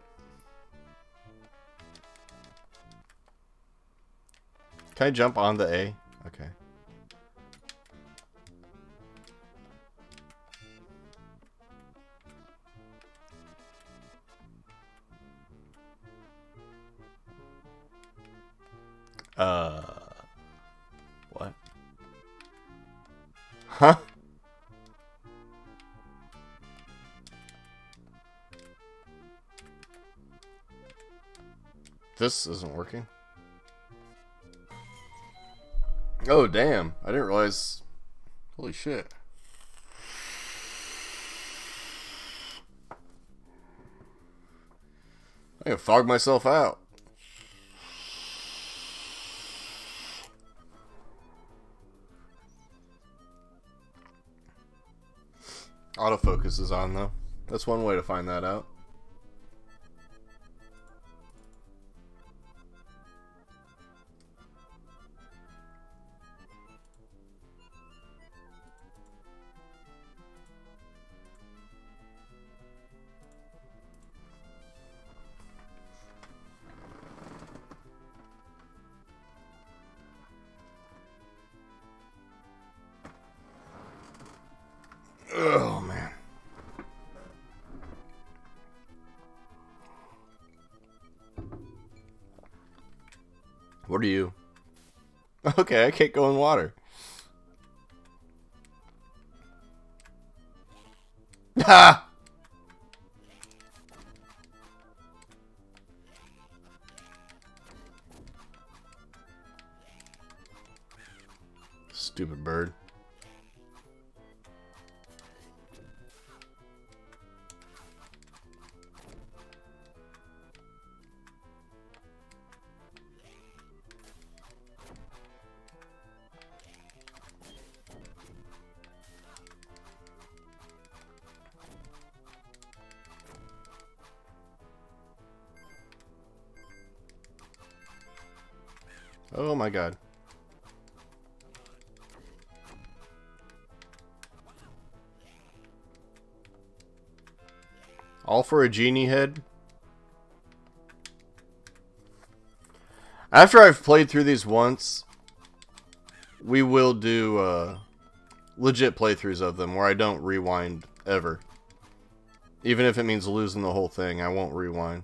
Can I jump on the A? Okay. What? Huh? This isn't working. Oh, damn. I didn't realize. Holy shit. I can fog myself out. Autofocus is on, though. That's one way to find that out. Oh, man. What are you? Okay, I can't go in water. Ha! Stupid bird. Oh my god. All for a genie head? After I've played through these once, we will do legit playthroughs of them where I don't rewind ever. Even if it means losing the whole thing, I won't rewind.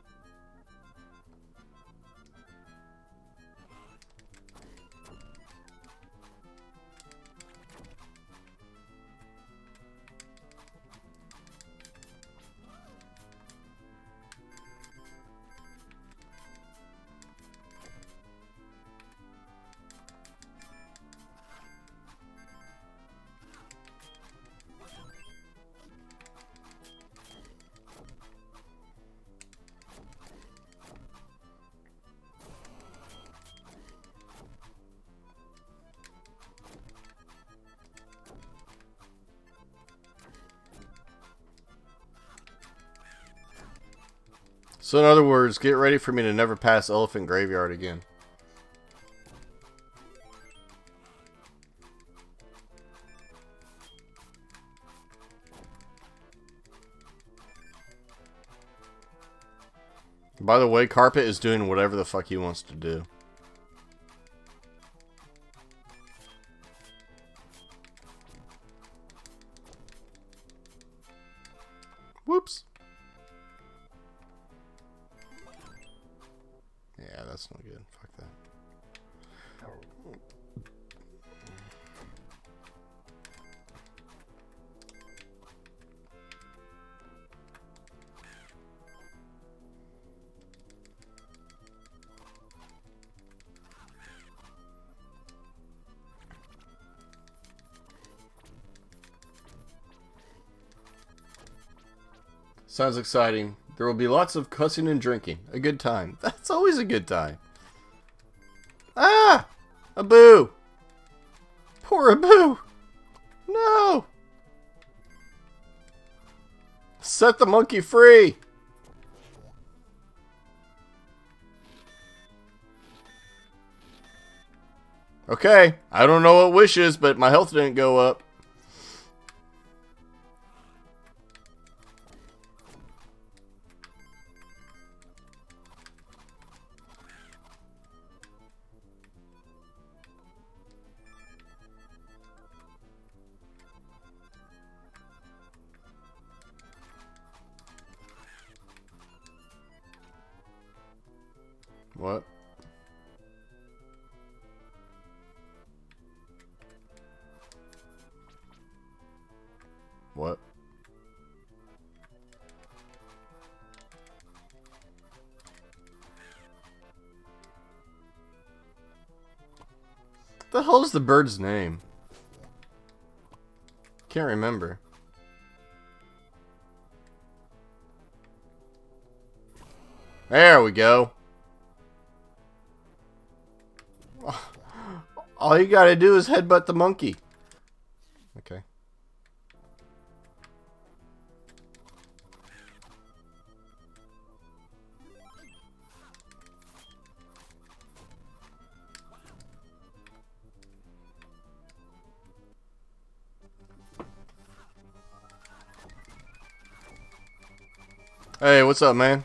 So in other words, get ready for me to never pass Elephant Graveyard again. By the way, Carpet is doing whatever the fuck he wants to do. Whoops. Yeah, that's no good. Fuck that. Sounds exciting. There will be lots of cussing and drinking. A good time. That's always a good time. Ah! Abu! Poor Abu! No! Set the monkey free! Okay, I don't know what wish is, but my health didn't go up. What? What? The hell is the bird's name? Can't remember. There we go. All you gotta do is headbutt the monkey. Okay. Hey, what's up, man?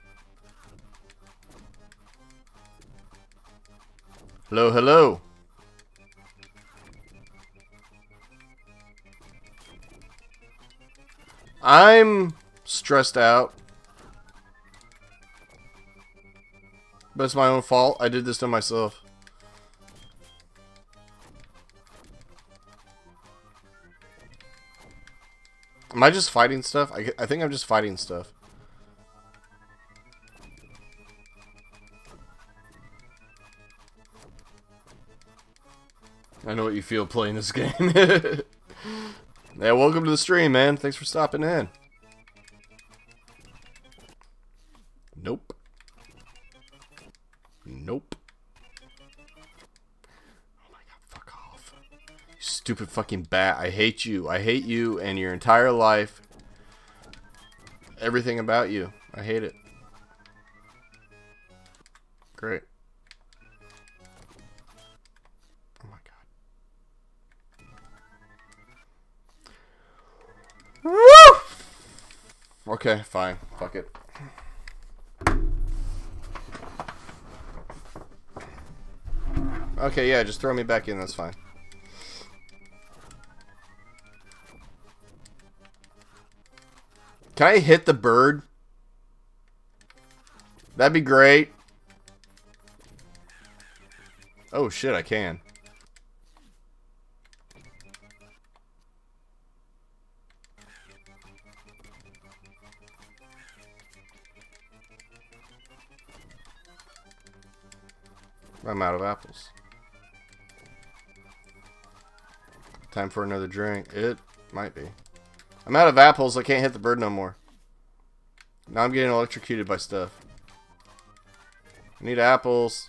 Hello, hello. I'm stressed out. But it's my own fault. I did this to myself. Am I just fighting stuff? I think I'm just fighting stuff. I know what you feel playing this game. Yeah, welcome to the stream, man. Thanks for stopping in. Nope. Nope. Oh my god, fuck off. You stupid fucking bat. I hate you. I hate you and your entire life. Everything about you. I hate it. Great. Oh my god. Woo! Okay, fine. Fuck it. Okay, yeah, just throw me back in. That's fine. Can I hit the bird? That'd be great. Oh shit, I can. I'm out of apples. Time for another drink. It might be. I'm out of apples. I can't hit the bird no more. Now I'm getting electrocuted by stuff. I need apples.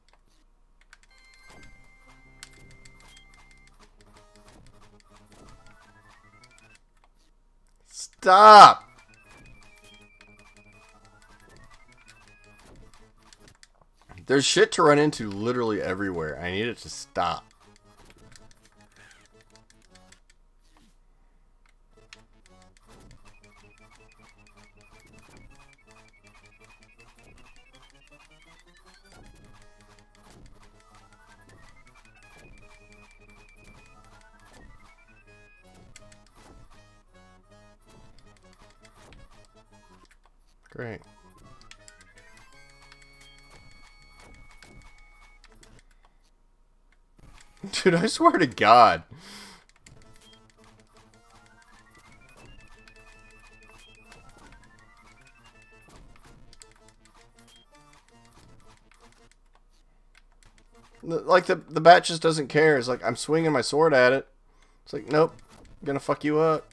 Stop! There's shit to run into literally everywhere. I need it to stop. Great. Dude, I swear to God. Like, the bat just doesn't care. It's like, I'm swinging my sword at it. It's like, nope. I'm gonna fuck you up.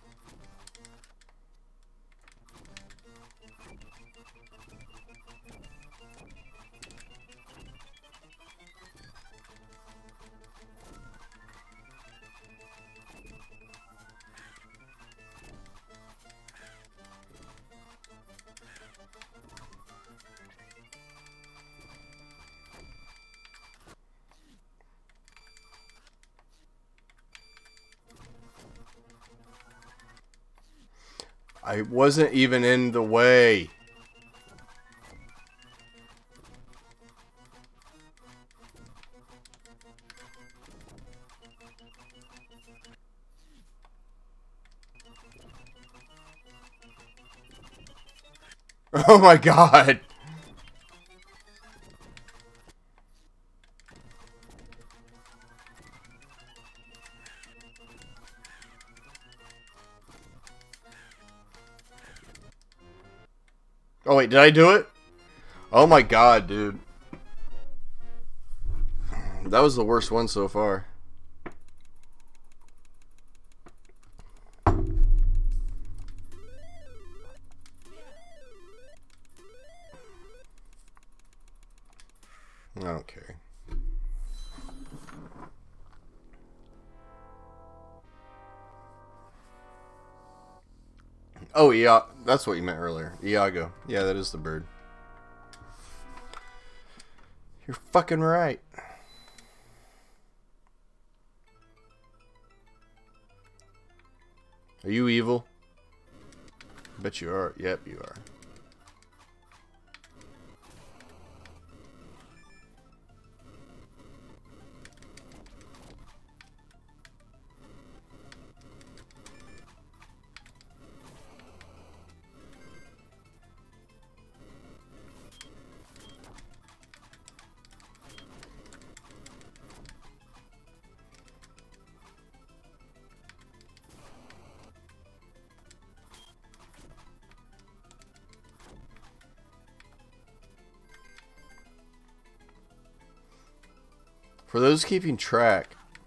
I wasn't even in the way. Oh my God. Oh wait, did I do it? Oh my God, dude. That was the worst one so far. I don't care. Oh, yeah, that's what you meant earlier. Iago. Yeah, that is the bird. You're fucking right. Are you evil? I bet you are. Yep, you are. For those keeping track,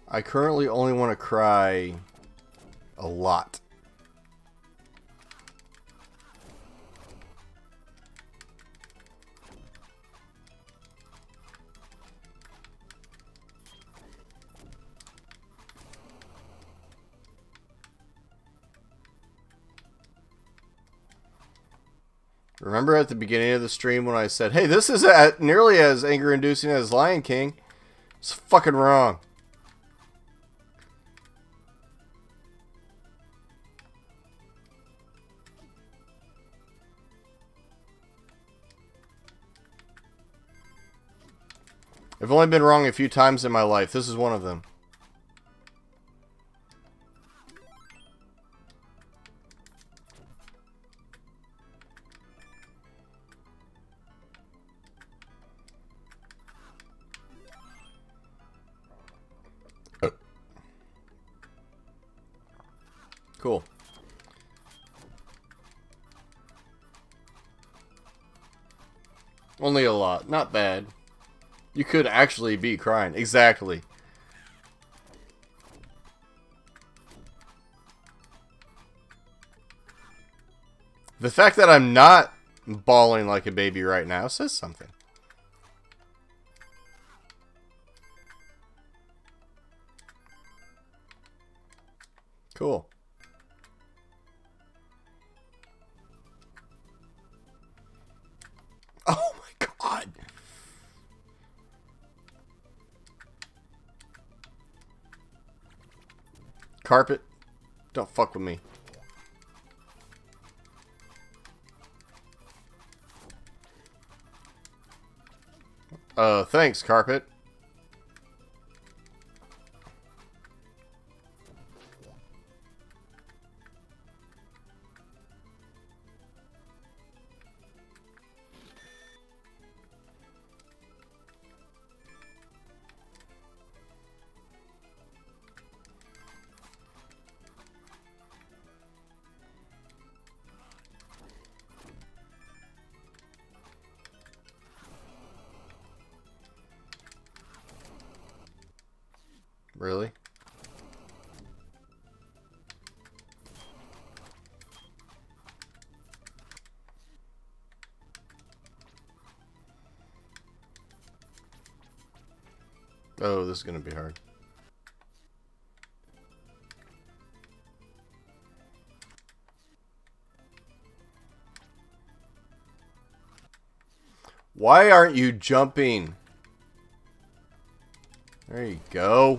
I currently only want to cry a lot. Remember at the beginning of the stream when I said, hey, this is nearly as anger-inducing as Lion King? It's fucking wrong. I've only been wrong a few times in my life. This is one of them. Cool. Only a lot. Not bad. You could actually be crying. Exactly. The fact that I'm not bawling like a baby right now says something. Cool. Oh my god. Carpet, don't fuck with me. Thanks, Carpet. Really? Oh, this is gonna be hard. Why aren't you jumping? There you go.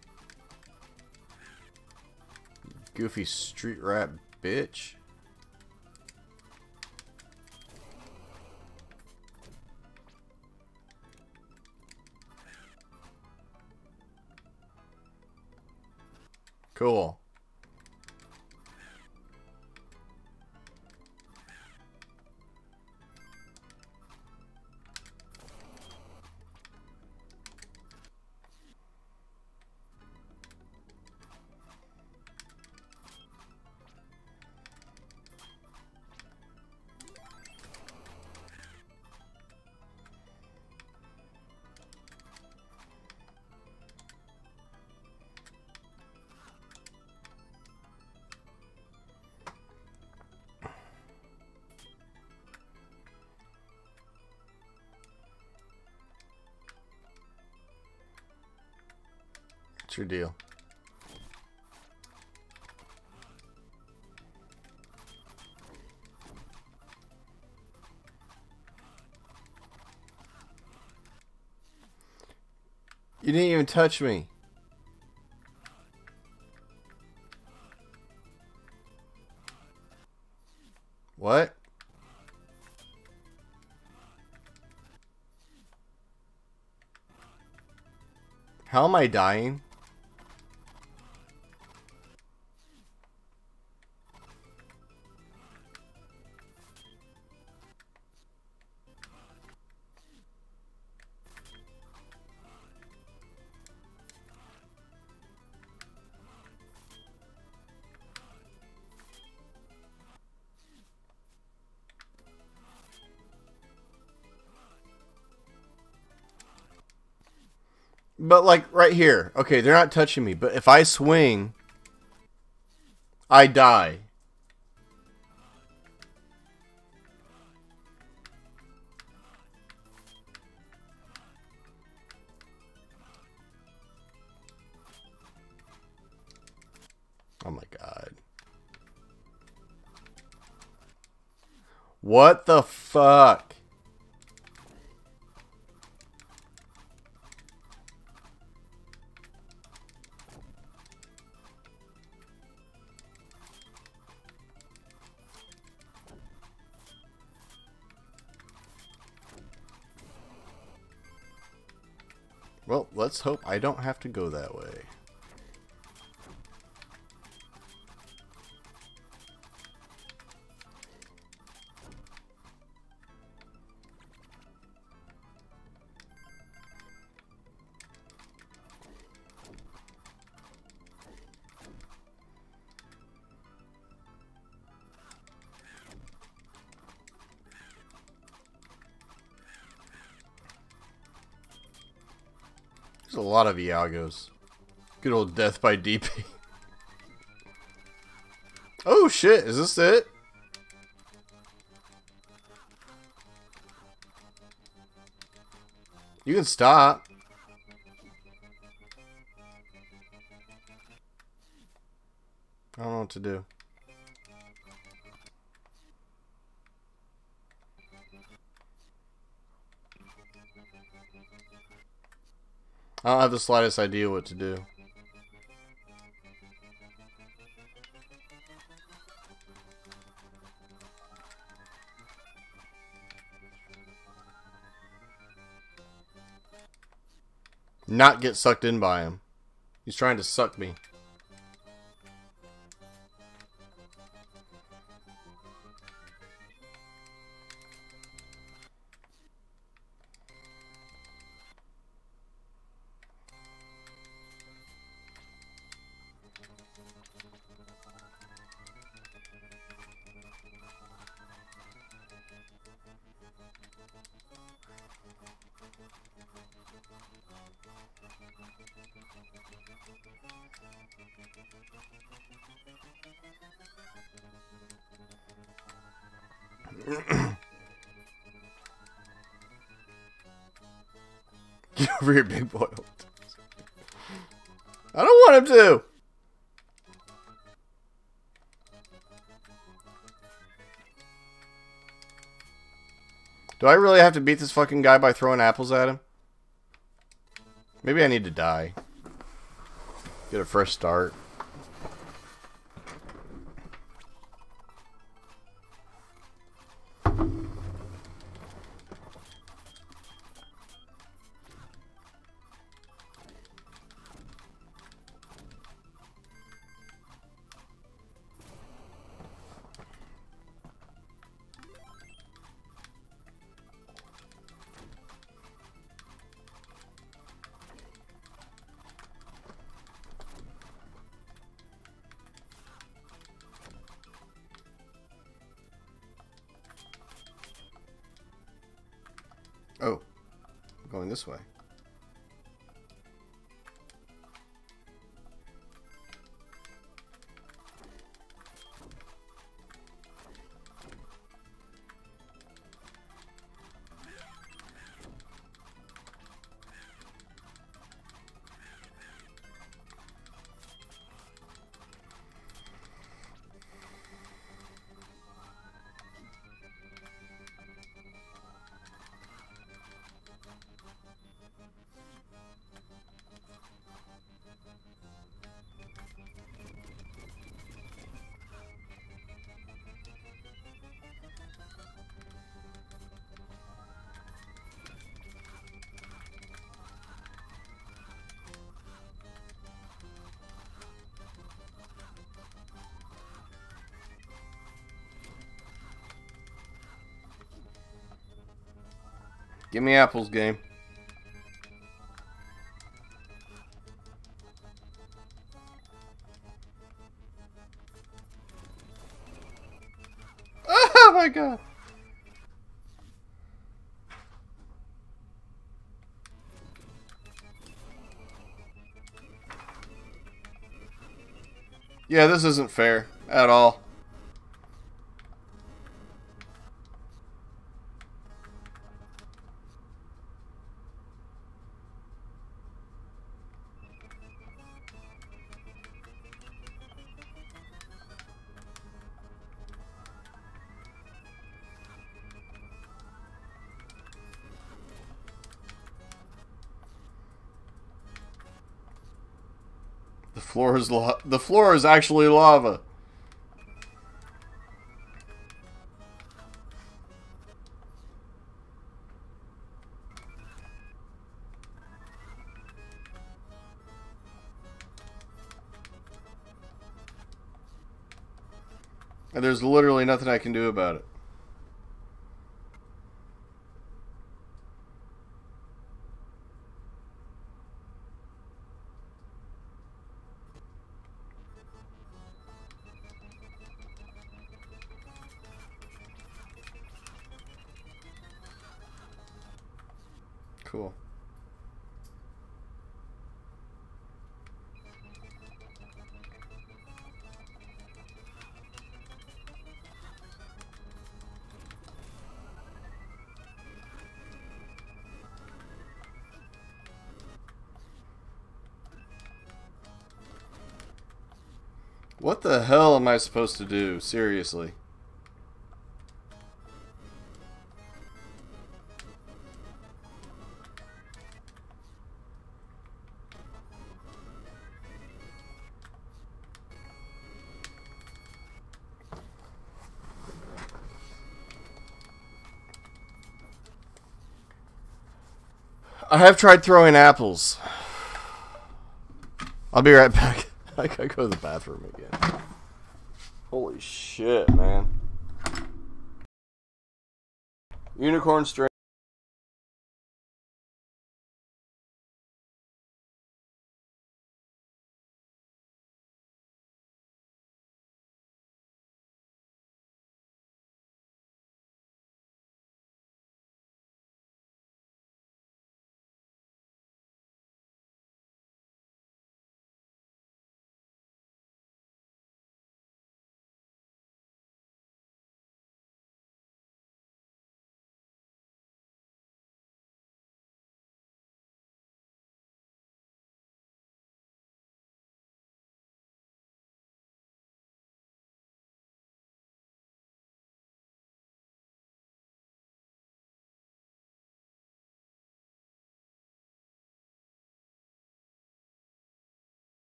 Goofy street rat bitch. Cool. What's your deal? You didn't even touch me. What? How am I dying? But, like, right here. Okay, they're not touching me. But if I swing, I die. Oh my god. What the fuck? Well, let's hope I don't have to go that way. There's a lot of Iagos. Good old death by DP. Oh shit, is this it? You can stop. I don't know what to do. I don't have the slightest idea what to do. Not get sucked in by him. He's trying to suck me. Get over here, big boy. I don't want him to. Do I really have to beat this fucking guy by throwing apples at him? Maybe I need to die. Get a fresh start. Oh, I'm going this way. Give me apples, game. Oh my god. Yeah, this isn't fair at all. The floor is actually lava. And there's literally nothing I can do about it. Cool. What the hell am I supposed to do? Seriously. I have tried throwing apples. I'll be right back. I gotta go to the bathroom again. Holy shit, man. Unicorn string.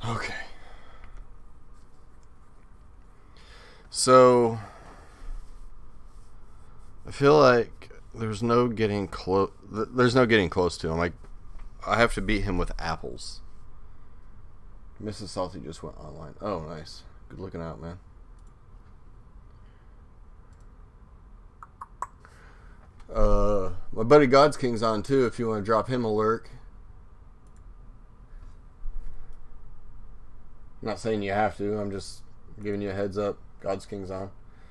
Okay. So I feel like there's no getting close. There's no getting close to him. Like I have to beat him with apples. Mrs. Salty just went online. Oh, nice. Good looking out, man. My buddy God's King's on too. If you want to drop him a lurk. I'm not saying you have to. I'm just giving you a heads up. God's King's on.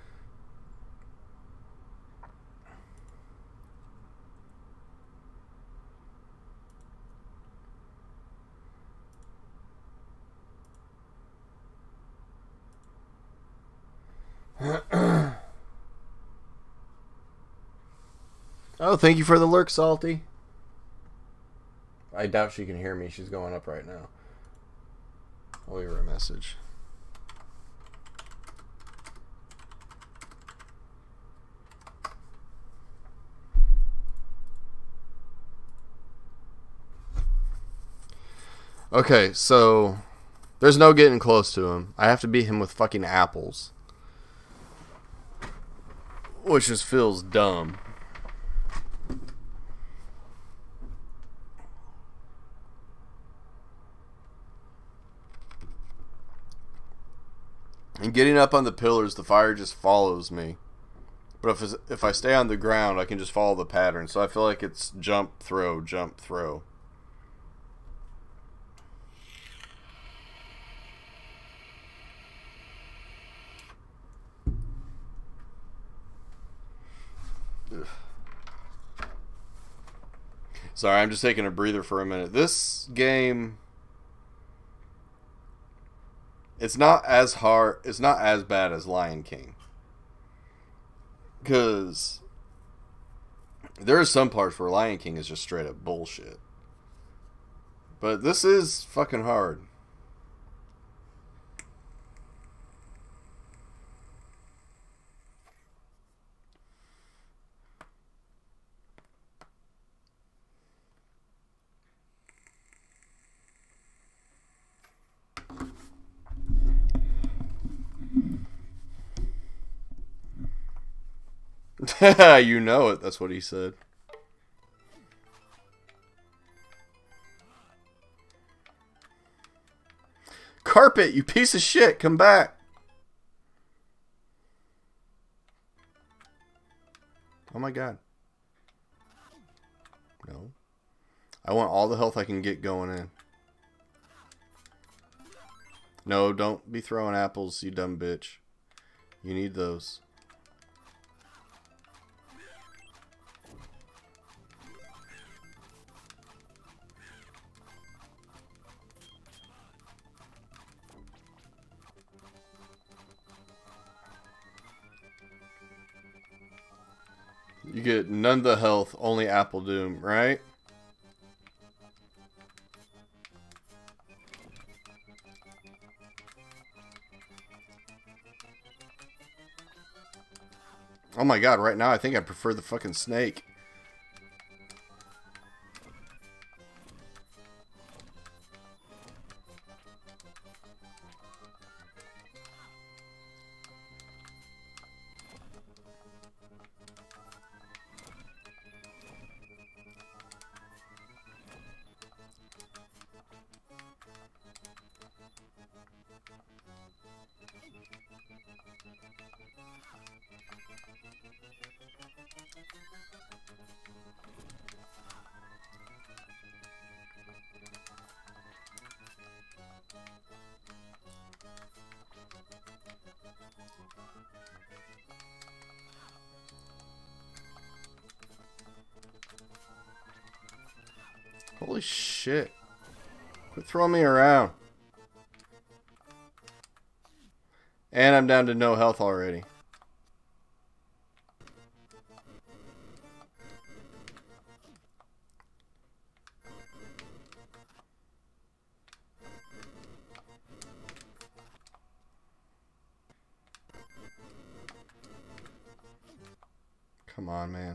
Oh, thank you for the lurk, Salty. I doubt she can hear me. She's going up right now. I'll leave her a message. Okay, so there's no getting close to him. I have to beat him with fucking apples. Which just feels dumb. And getting up on the pillars, the fire just follows me. But if I stay on the ground, I can just follow the pattern. So I feel like it's jump, throw, jump, throw. Ugh. Sorry, I'm just taking a breather for a minute. This game... It's not as hard. It's not as bad as Lion King. Because there are some parts where Lion King is just straight up bullshit. But this is fucking hard. You know it. That's what he said. Carpet, you piece of shit. Come back. Oh my god. No. I want all the health I can get going in. No, don't be throwing apples, you dumb bitch. You need those. You get none of the health, only Apple Doom, right? Oh my god, right now I think I prefer the fucking snake. Holy shit. Quit throwing me around. And I'm down to no health already. Come on, man.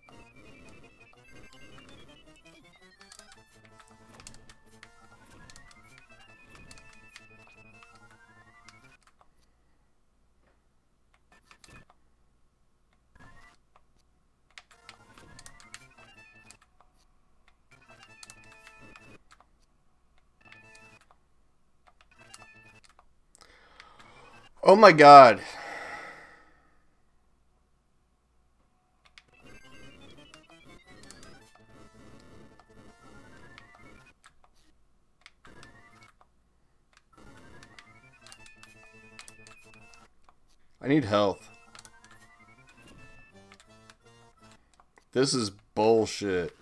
Oh my god. I need health. This is bullshit.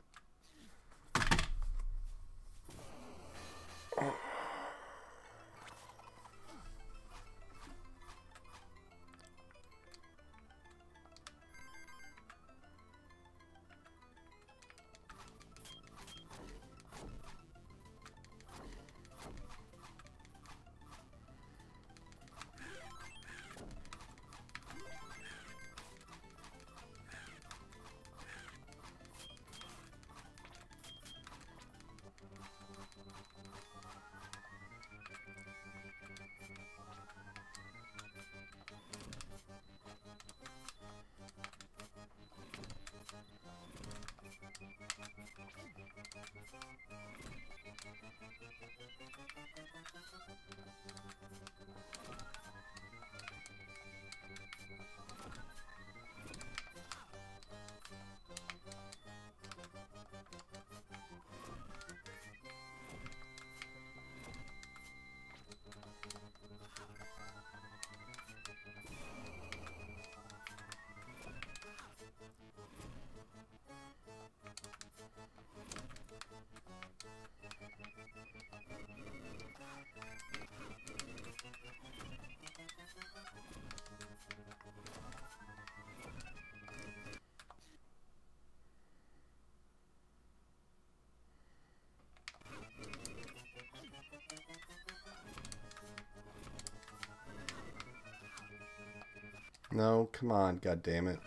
No, come on, god damn it.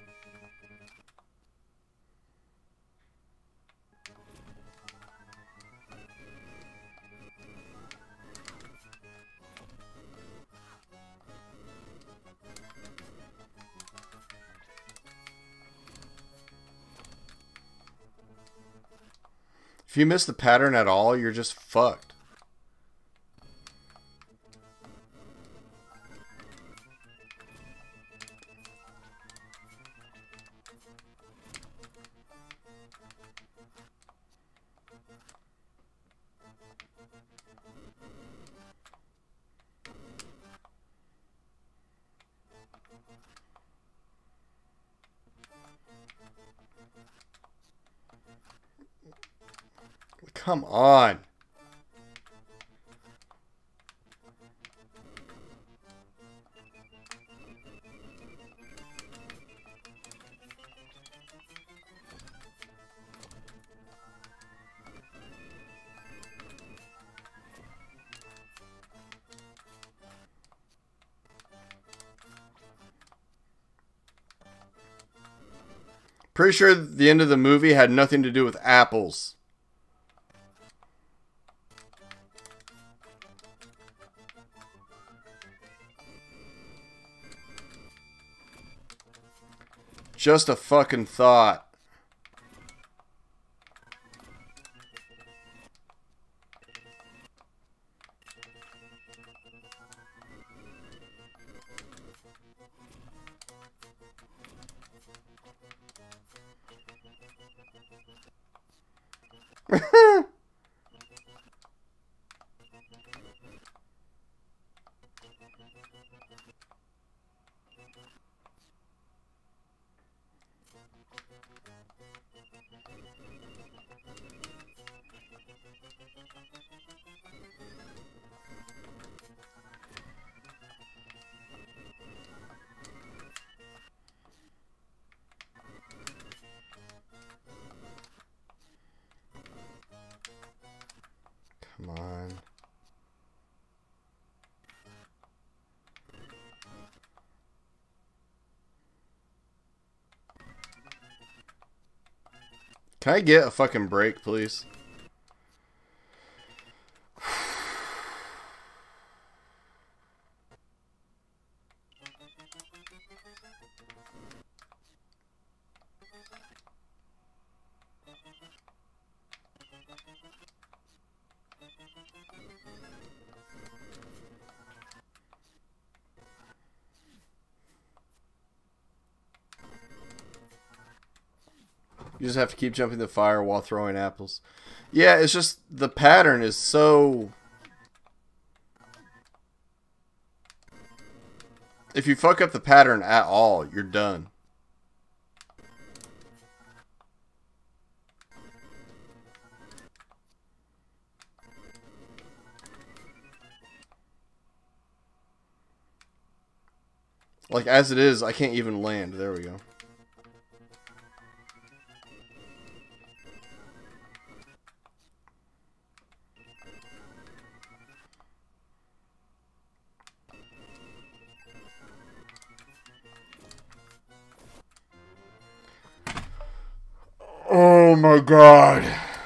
If you miss the pattern at all, you're just fucked. Come on. Pretty sure the end of the movie had nothing to do with apples. Just a fucking thought. Come on. Can I get a fucking break, please? You just have to keep jumping the fire while throwing apples. Yeah, it's just the pattern is so... If you fuck up the pattern at all, you're done. Like, as it is, I can't even land. There we go. Oh my god.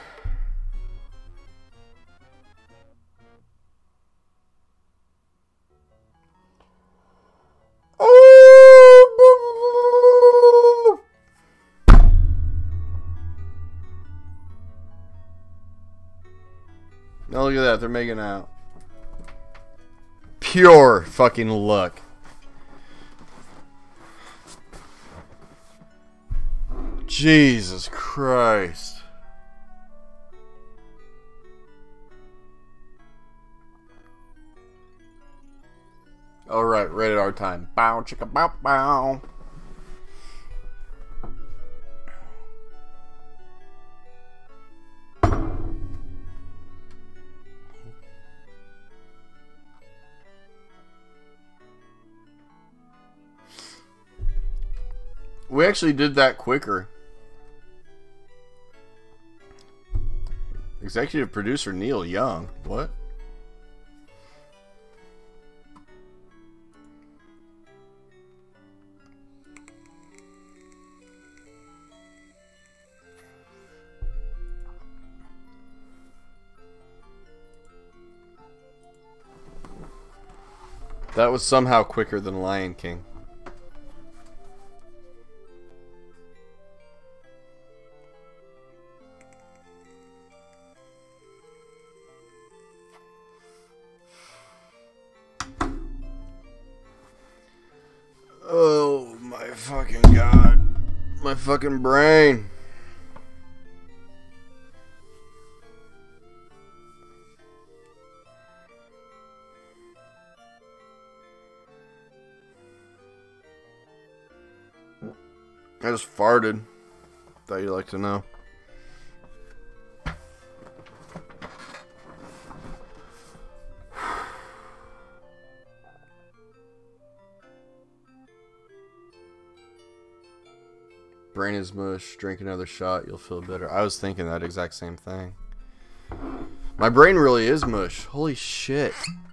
Oh. Now look at that, they're making out. Pure fucking luck. Jesus Christ. Alright, rated R time. Bow chicka bow bow. We actually did that quicker. Executive producer Neil Young. What? That was somehow quicker than Lion King. Oh my fucking god. My fucking brain. I just farted. Thought you'd like to know. Brain is mush. Drink another shot. You'll feel better. I was thinking that exact same thing. My brain really is mush. Holy shit.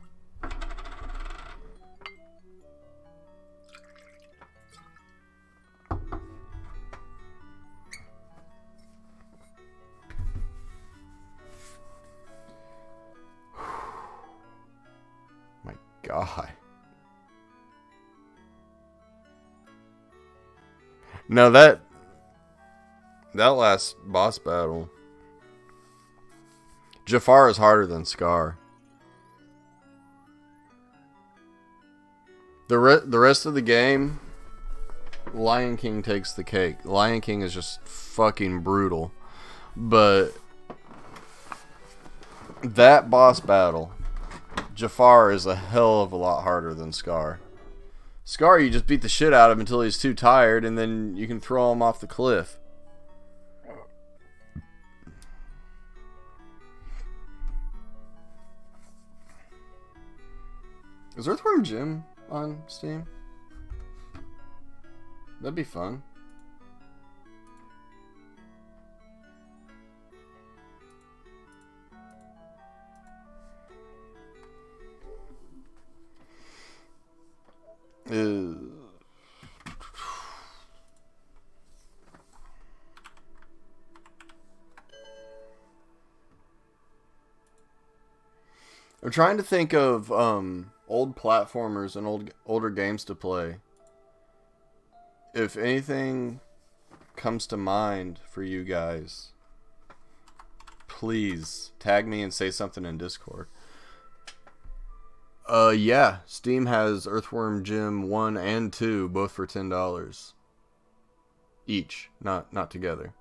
My God. No, that last boss battle, Jafar is harder than Scar. The rest of the game, Lion King takes the cake. Lion King is just fucking brutal. But that boss battle, Jafar is a hell of a lot harder than Scar. Scar, you just beat the shit out of him until he's too tired, and then you can throw him off the cliff. Is Earthworm Jim on Steam? That'd be fun. I'm trying to think of old platformers and older games to play. If anything comes to mind for you guys, please tag me and say something in Discord. Yeah, Steam has Earthworm Jim 1 and 2 both for $10 each, not together.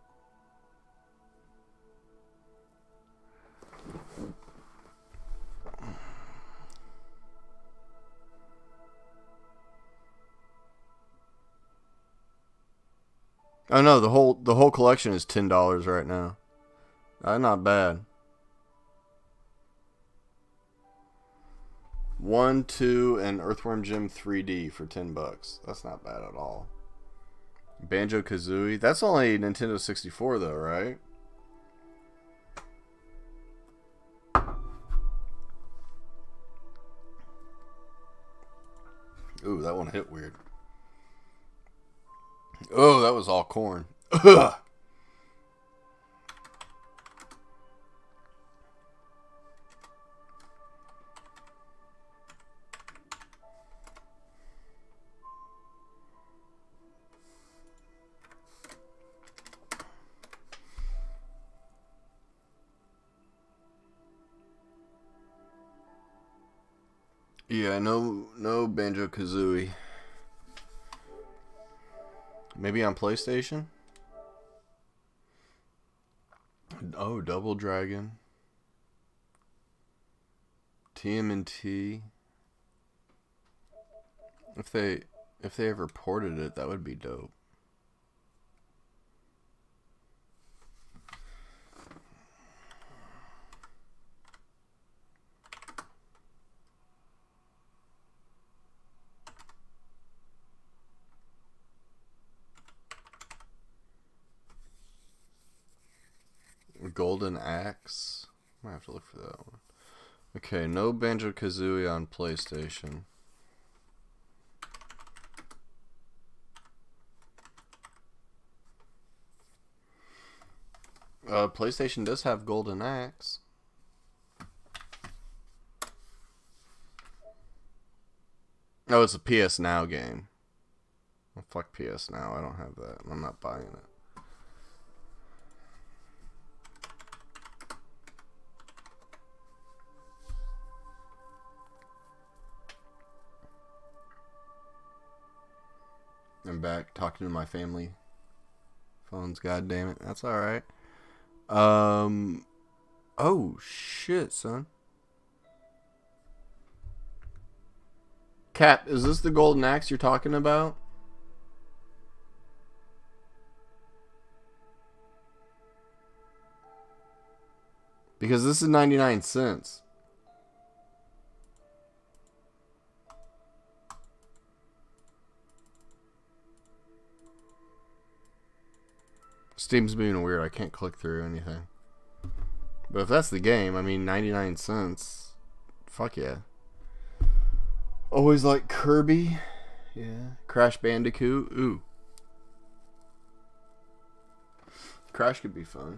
Oh no, the whole collection is $10 right now. Not bad. 1, 2, and Earthworm Jim 3D for $10. That's not bad at all. Banjo-Kazooie. That's only Nintendo 64 though, right? Ooh, that one hit weird. Oh, that was all corn. Ugh. Yeah, no Banjo-Kazooie. Maybe on PlayStation? Oh, Double Dragon. TMNT. If they ever ported it, that would be dope. Golden Axe. Might have to look for that one. Okay, no Banjo-Kazooie on PlayStation. PlayStation does have Golden Axe. Oh, it's a PS Now game. Well, fuck PS Now. I don't have that. I'm not buying it. I'm back talking to my family phones. God damn it, that's all right. Oh shit, son. Cap, is this the Golden Axe you're talking about? Because this is 99 cents. Steam's being weird. I can't click through anything. But if that's the game, I mean, 99 cents. Fuck yeah. Always like Kirby. Yeah. Crash Bandicoot. Ooh. Crash could be fun.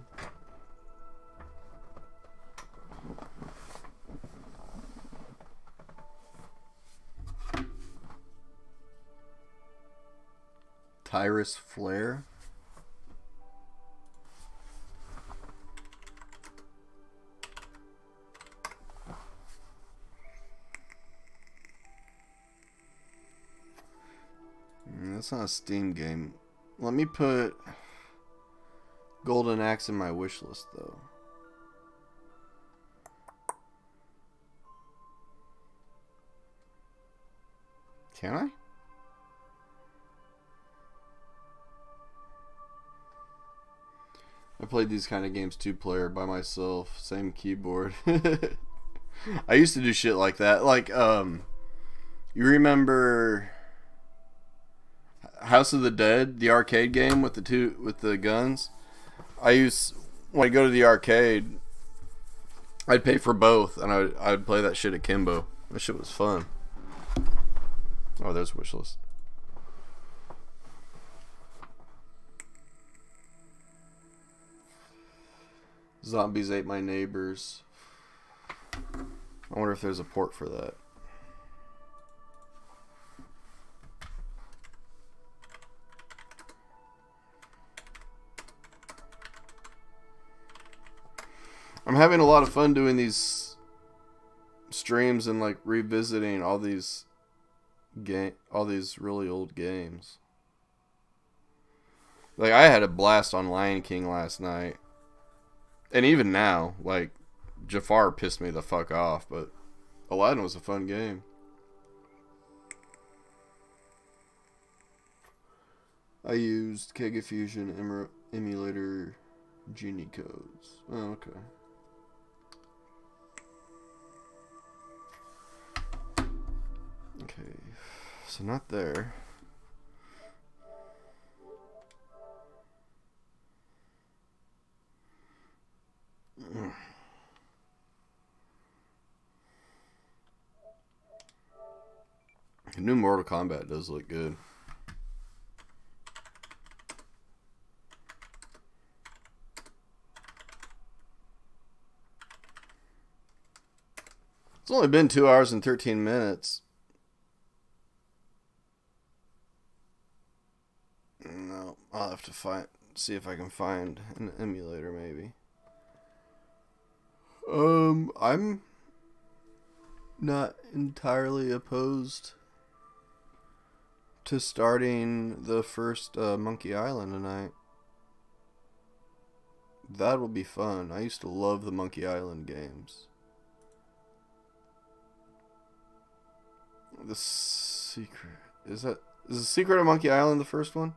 Tyrus Flare. That's not a Steam game. Let me put Golden Axe in my wish list, though. Can I? I played these kind of games two-player by myself, same keyboard. I used to do shit like that. Like, you remember House of the Dead, the arcade game with the guns? When I go to the arcade, I'd pay for both, and I'd play that shit at Kimbo. That shit was fun. Oh, there's wishlist. Zombies ate my neighbors. I wonder if there's a port for that. I'm having a lot of fun doing these streams and like revisiting all these really old games. Like I had a blast on Lion King last night. And even now, like Jafar pissed me the fuck off, but Aladdin was a fun game. I used Kega Fusion emulator Genie codes. Oh, okay. Okay, so not there. The new Mortal Kombat does look good. It's only been 2 hours and 13 minutes. No, I'll have to see if I can find an emulator maybe. I'm not entirely opposed to starting the first Monkey Island tonight. That will be fun. I used to love the Monkey Island games. The Secret. Is The Secret of Monkey Island the first one?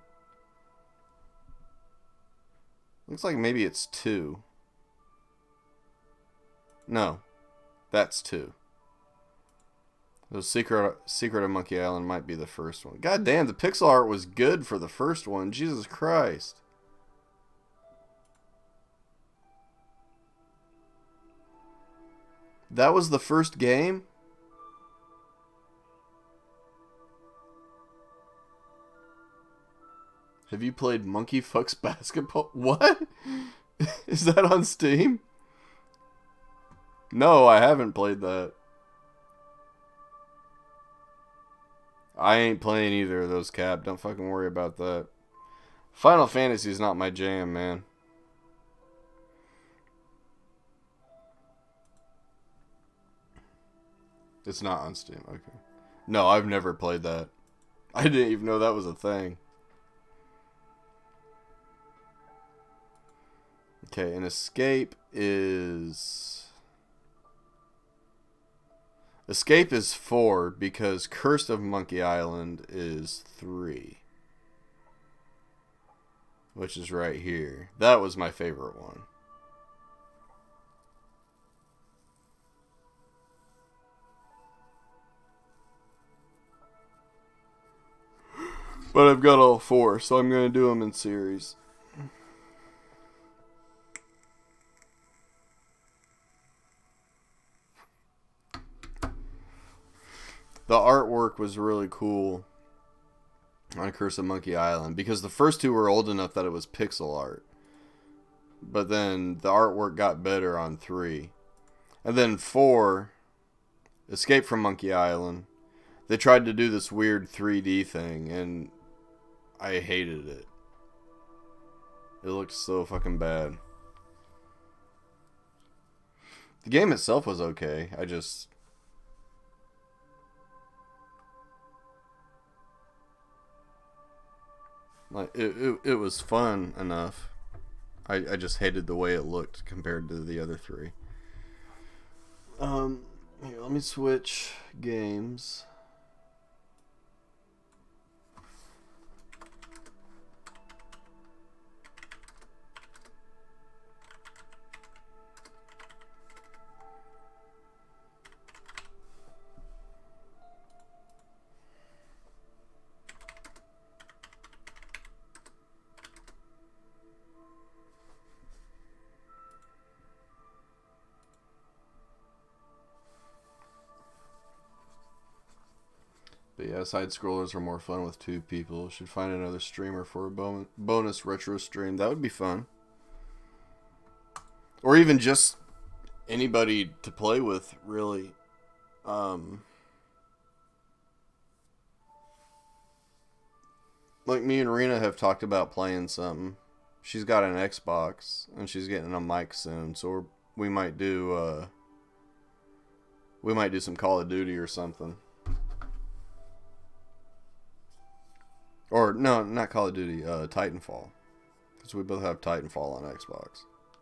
Looks like maybe it's 2. No. That's 2. The Secret of Monkey Island might be the first one. God damn, the pixel art was good for the first one. Jesus Christ. That was the first game? Have you played Monkey Fucks Basketball? What? Is that on Steam? No, I haven't played that. I ain't playing either of those, Cap. Don't fucking worry about that. Final Fantasy is not my jam, man. It's not on Steam. Okay. No, I've never played that. I didn't even know that was a thing. Okay, and Escape is 4 because Curse of Monkey Island is 3. Which is right here. That was my favorite one. But I've got all 4, so I'm going to do them in series. The artwork was really cool on Curse of Monkey Island because the first 2 were old enough that it was pixel art. But then the artwork got better on 3. And then 4, Escape from Monkey Island, they tried to do this weird 3D thing and I hated it. It looked so fucking bad. The game itself was okay. I just... like, it was fun enough. I just hated the way it looked compared to the other 3. Here, let me switch games. But yeah, side scrollers are more fun with 2 people. Should find another streamer for a bonus retro stream. That would be fun. Or even just anybody to play with, really. Like me and Rena have talked about playing something. She's got an Xbox and she's getting a mic soon, so we might do some Call of Duty or something. Or no, not Call of Duty, Titanfall, because we both have Titanfall on Xbox.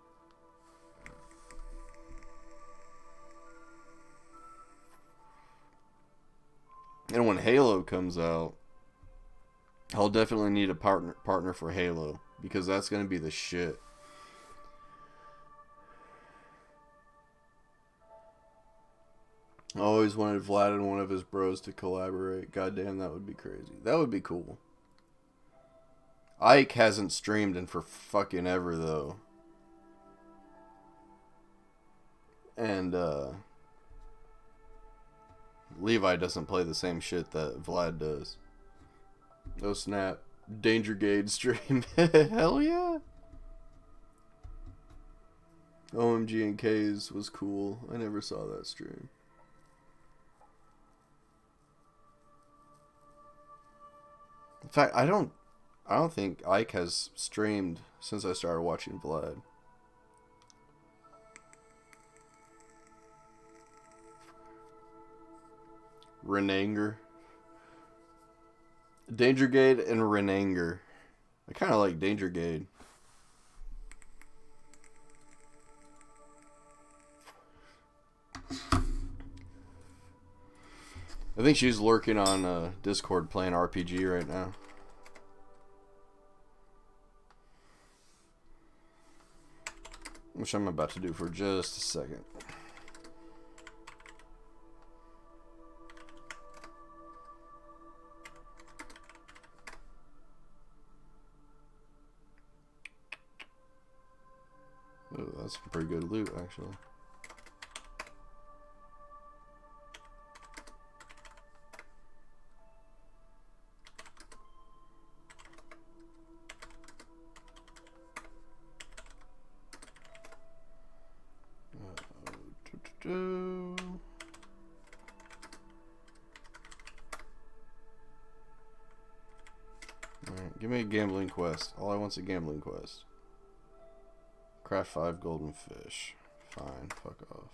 And when Halo comes out, I'll definitely need a partner for Halo, because that's going to be the shit. I always wanted Vlad and one of his bros to collaborate. Goddamn, that would be crazy. That would be cool. Ike hasn't streamed in for fucking ever, though. And, Levi doesn't play the same shit that Vlad does. Oh snap. Dangergade stream. Hell yeah. OMG and K's was cool. I never saw that stream. In fact, I don't think Ike has streamed since I started watching Vlad. Renanger. Dangergade and Renanger. I kind of like Dangergade. I think she's lurking on Discord playing RPG right now. Which I'm about to do for just a second. Oh, that's some pretty good loot, actually. Alright, give me a gambling quest. All I want's a gambling quest. Craft 5 golden fish. Fine, fuck off.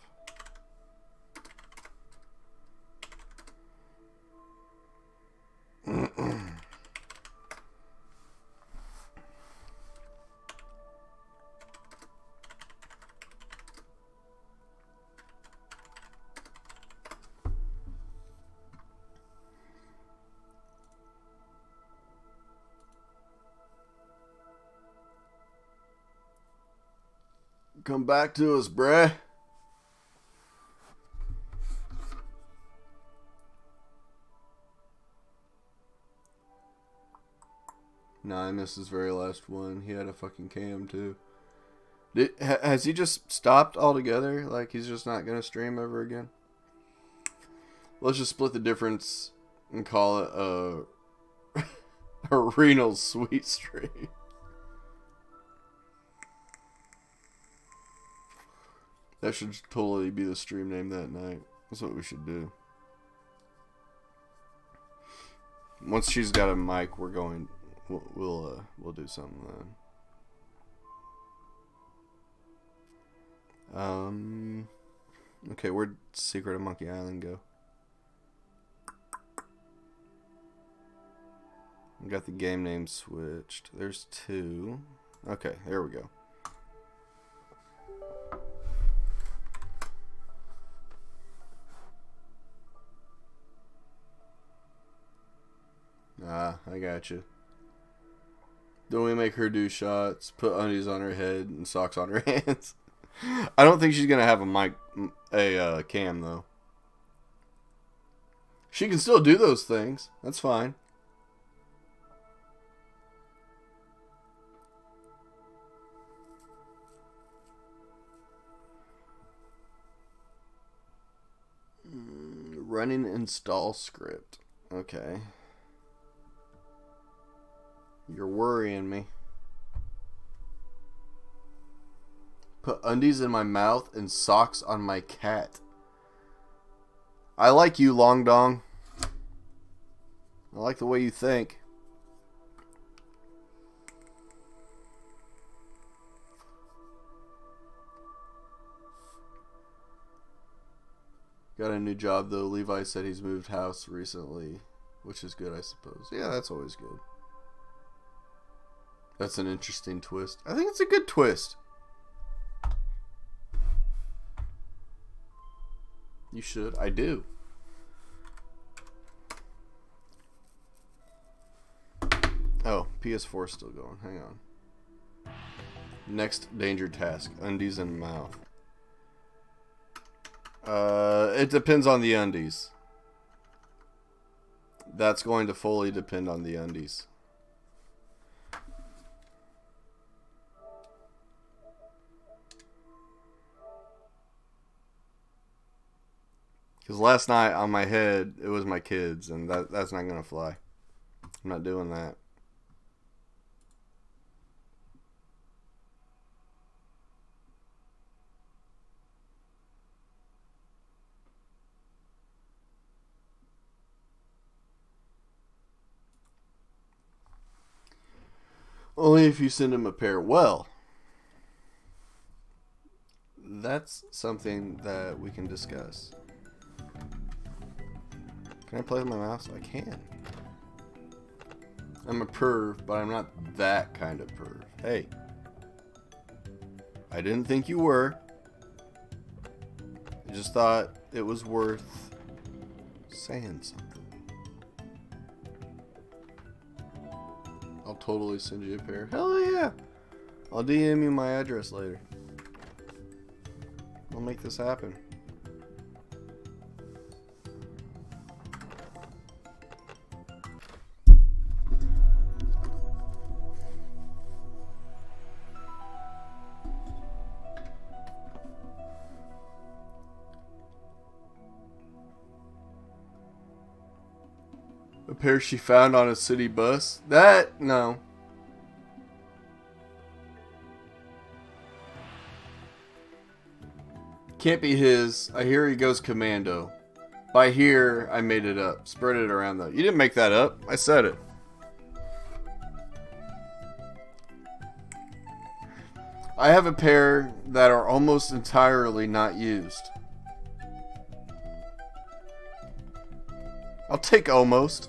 Come back to us, bruh. Nah, I missed his very last one. He had a fucking cam too. Has he just stopped altogether? Like he's just not gonna stream ever again? Let's just split the difference and call it a renal sweet stream. That should totally be the stream name that night. That's what we should do. Once she's got a mic, we're going. We'll do something then. Okay, where'd Secret of Monkey Island go? We got the game name switched. There's 2. Okay, there we go. Ah, I got you. Don't we make her do shots, put undies on her head, and socks on her hands? I don't think she's gonna have a cam though. She can still do those things. That's fine. Running install script. Okay. You're worrying me. Put undies in my mouth and socks on my cat. I like you, Long Dong. I like the way you think. Got a new job though. Levi said he's moved house recently, which is good, I suppose. Yeah, that's always good. That's an interesting twist. I think it's a good twist. You should. I do. Oh, PS4 is still going. Hang on. Next danger task. Undies and mouth. It depends on the undies. That's going to fully depend on the undies. Because last night on my head, it was my kids, and that's not going to fly. I'm not doing that. Only if you send him a pair. Well, that's something that we can discuss. Can I play with my mouse? I can. I'm a perv, but I'm not that kind of perv. Hey. I didn't think you were. I just thought it was worth saying something. I'll totally send you a pair. Hell yeah! I'll DM you my address later. I'll make this happen. A pair she found on a city bus? That? No. Can't be his. I hear he goes commando. By here, I made it up. Spread it around though. You didn't make that up. I said it. I have a pair that are almost entirely not used. I'll take almost.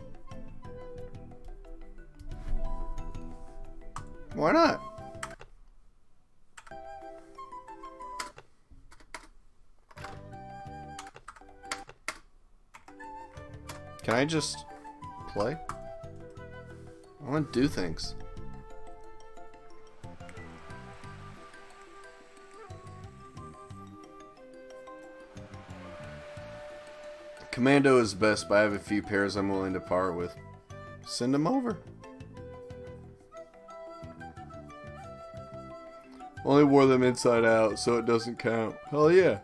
Why not? Can I just play? I want to do things. Commando is best, but I have a few pairs I'm willing to part with. Send them over. Only wore them inside out, so it doesn't count. Hell yeah.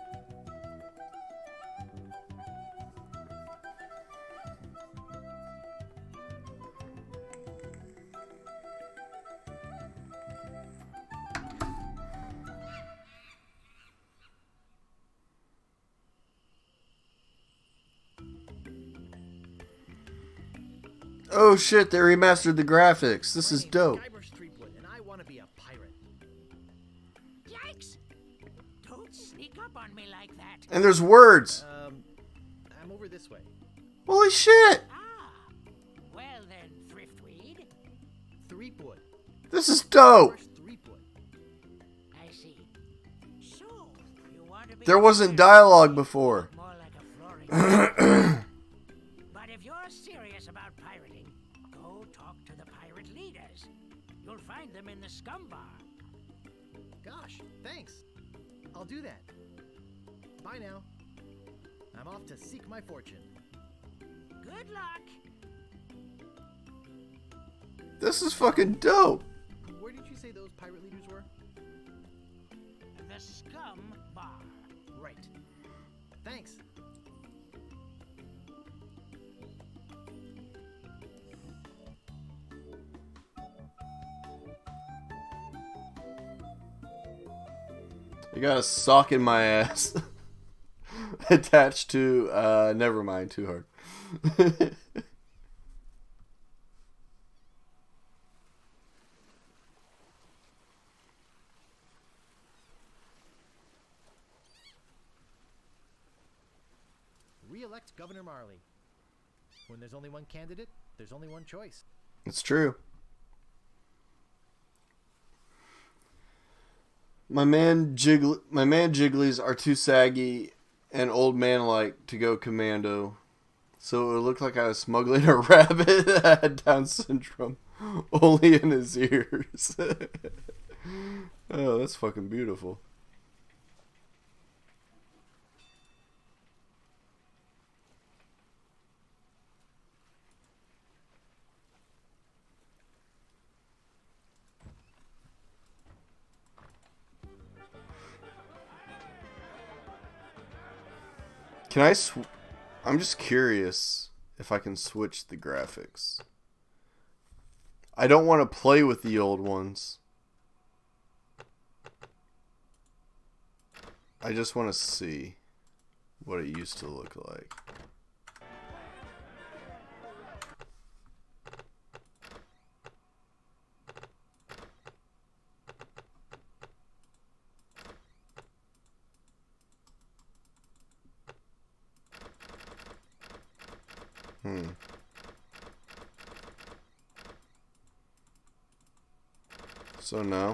Oh shit, they remastered the graphics. This is dope. And I want to be a pirate. Yikes! Don't sneak up on me like that. And there's words. I'm over this way. Holy shit. Ah, well then, Thriftweed. Threepwood. This is dope. Where's Threepwood? I see. So, you want to be There wasn't dialogue before. more like a flooring. But if you're serious about pirating, go talk to the pirate leaders. You'll find them in the scum bar. Gosh, thanks. I'll do that. Bye now. I'm off to seek my fortune. Good luck. This is fucking dope. Where did you say those pirate leaders were? The scum bar. Right. Thanks. You got a sock in my ass. attached to, never mind, too hard. Re-elect Governor Marley. When there's only one candidate, there's only one choice. It's true. My man Jigglies are too saggy and old man-like to go commando. So it looked like I was smuggling a rabbit that had Down syndrome only in his ears. Oh, that's fucking beautiful. Can I I'm just curious if I can switch the graphics. I don't want to play with the old ones. I just want to see what it used to look like. So no.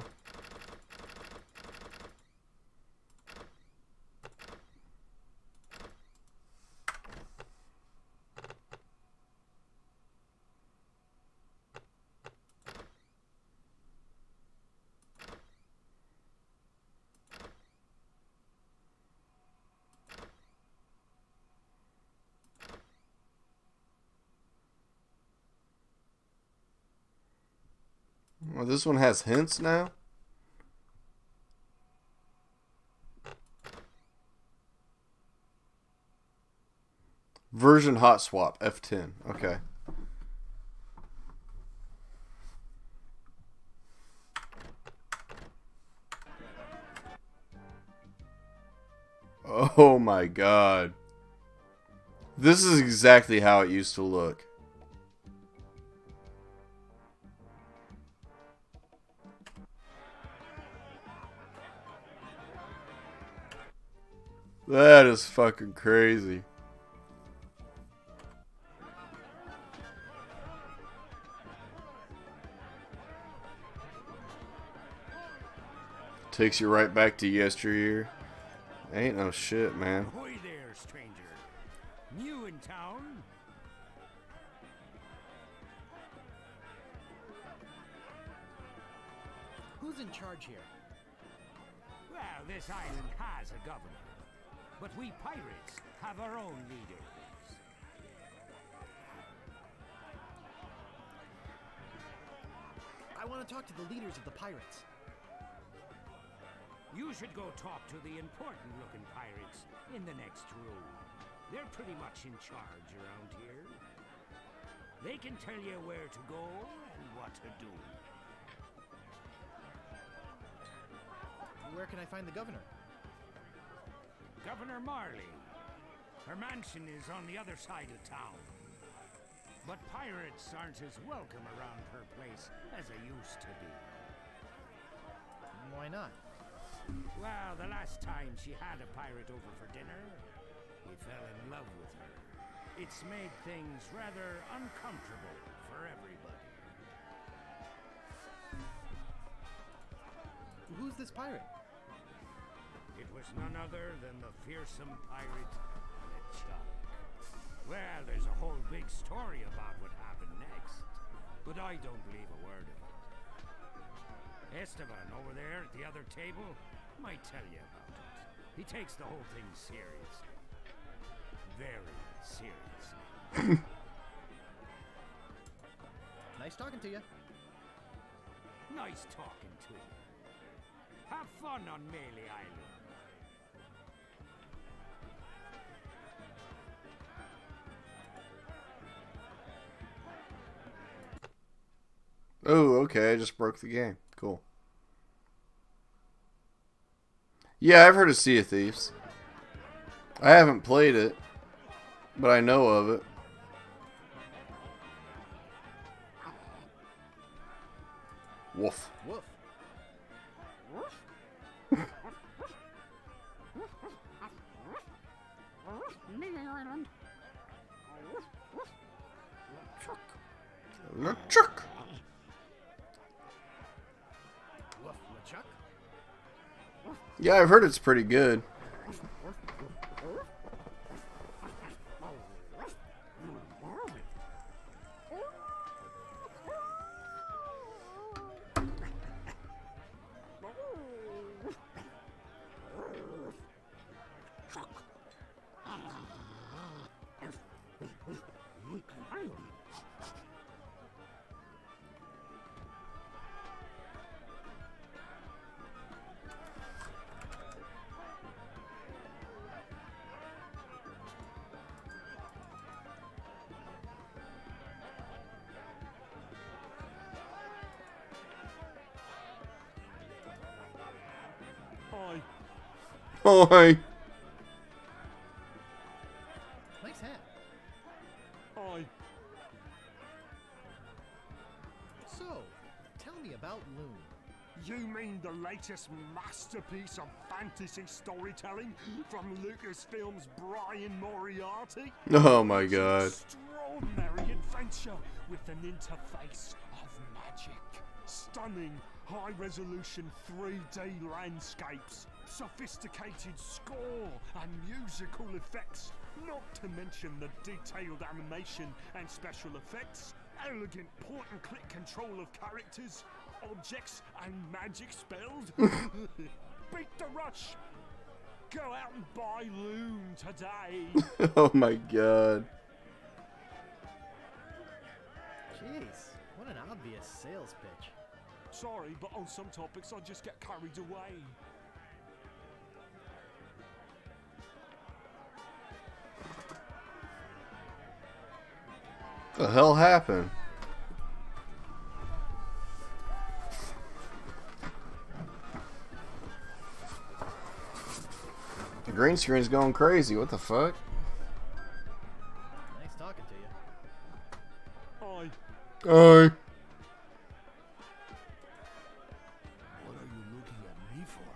Well, this one has hints now. Version hot swap F10. Okay. Oh my god. This is exactly how it used to look. That is fucking crazy. Takes you right back to yesteryear. Ain't no shit, man. Ahoy there, stranger. New in town? Who's in charge here? Well, this island has a governor. But we pirates have our own leaders. I want to talk to the leaders of the pirates. You should go talk to the important-looking pirates in the next room. They're pretty much in charge around here. They can tell you where to go and what to do. Where can I find the governor? Governor Marley. Her mansion is on the other side of town. But pirates aren't as welcome around her place as they used to be. Why not? Well, the last time she had a pirate over for dinner, he fell in love with her. It's made things rather uncomfortable for everybody. Who's this pirate? It was none other than the fearsome pirate, LeChuck. Well, there's a whole big story about what happened next, but I don't believe a word of it. Esteban, over there at the other table, might tell you about it. He takes the whole thing seriously. Very seriously. Nice talking to you. Nice talking to you. Have fun on Melee Island. Oh, okay. I just broke the game. Cool. Yeah, I've heard of Sea of Thieves. I haven't played it, but I know of it. Woof. Woof. LeChuck. Woof, LeChuck. Yeah, I've heard it's pretty good. Oi. Nice hat. So, tell me about Loon. You mean the latest masterpiece of fantasy storytelling from Lucasfilm's Brian Moriarty? Oh my god. Extraordinary adventure with an interface of magic. Stunning high-resolution 3D landscapes, sophisticated score and musical effects, not to mention the detailed animation and special effects, elegant point-and-click control of characters, objects and magic spells. Beat the rush! Go out and buy Loon today! Oh my god. Jeez, what an obvious sales pitch. Sorry, but on some topics I just get carried away. The hell happened? The green screen's going crazy. What the fuck? Nice talking to you. Aye. Oi. What are you looking at me for?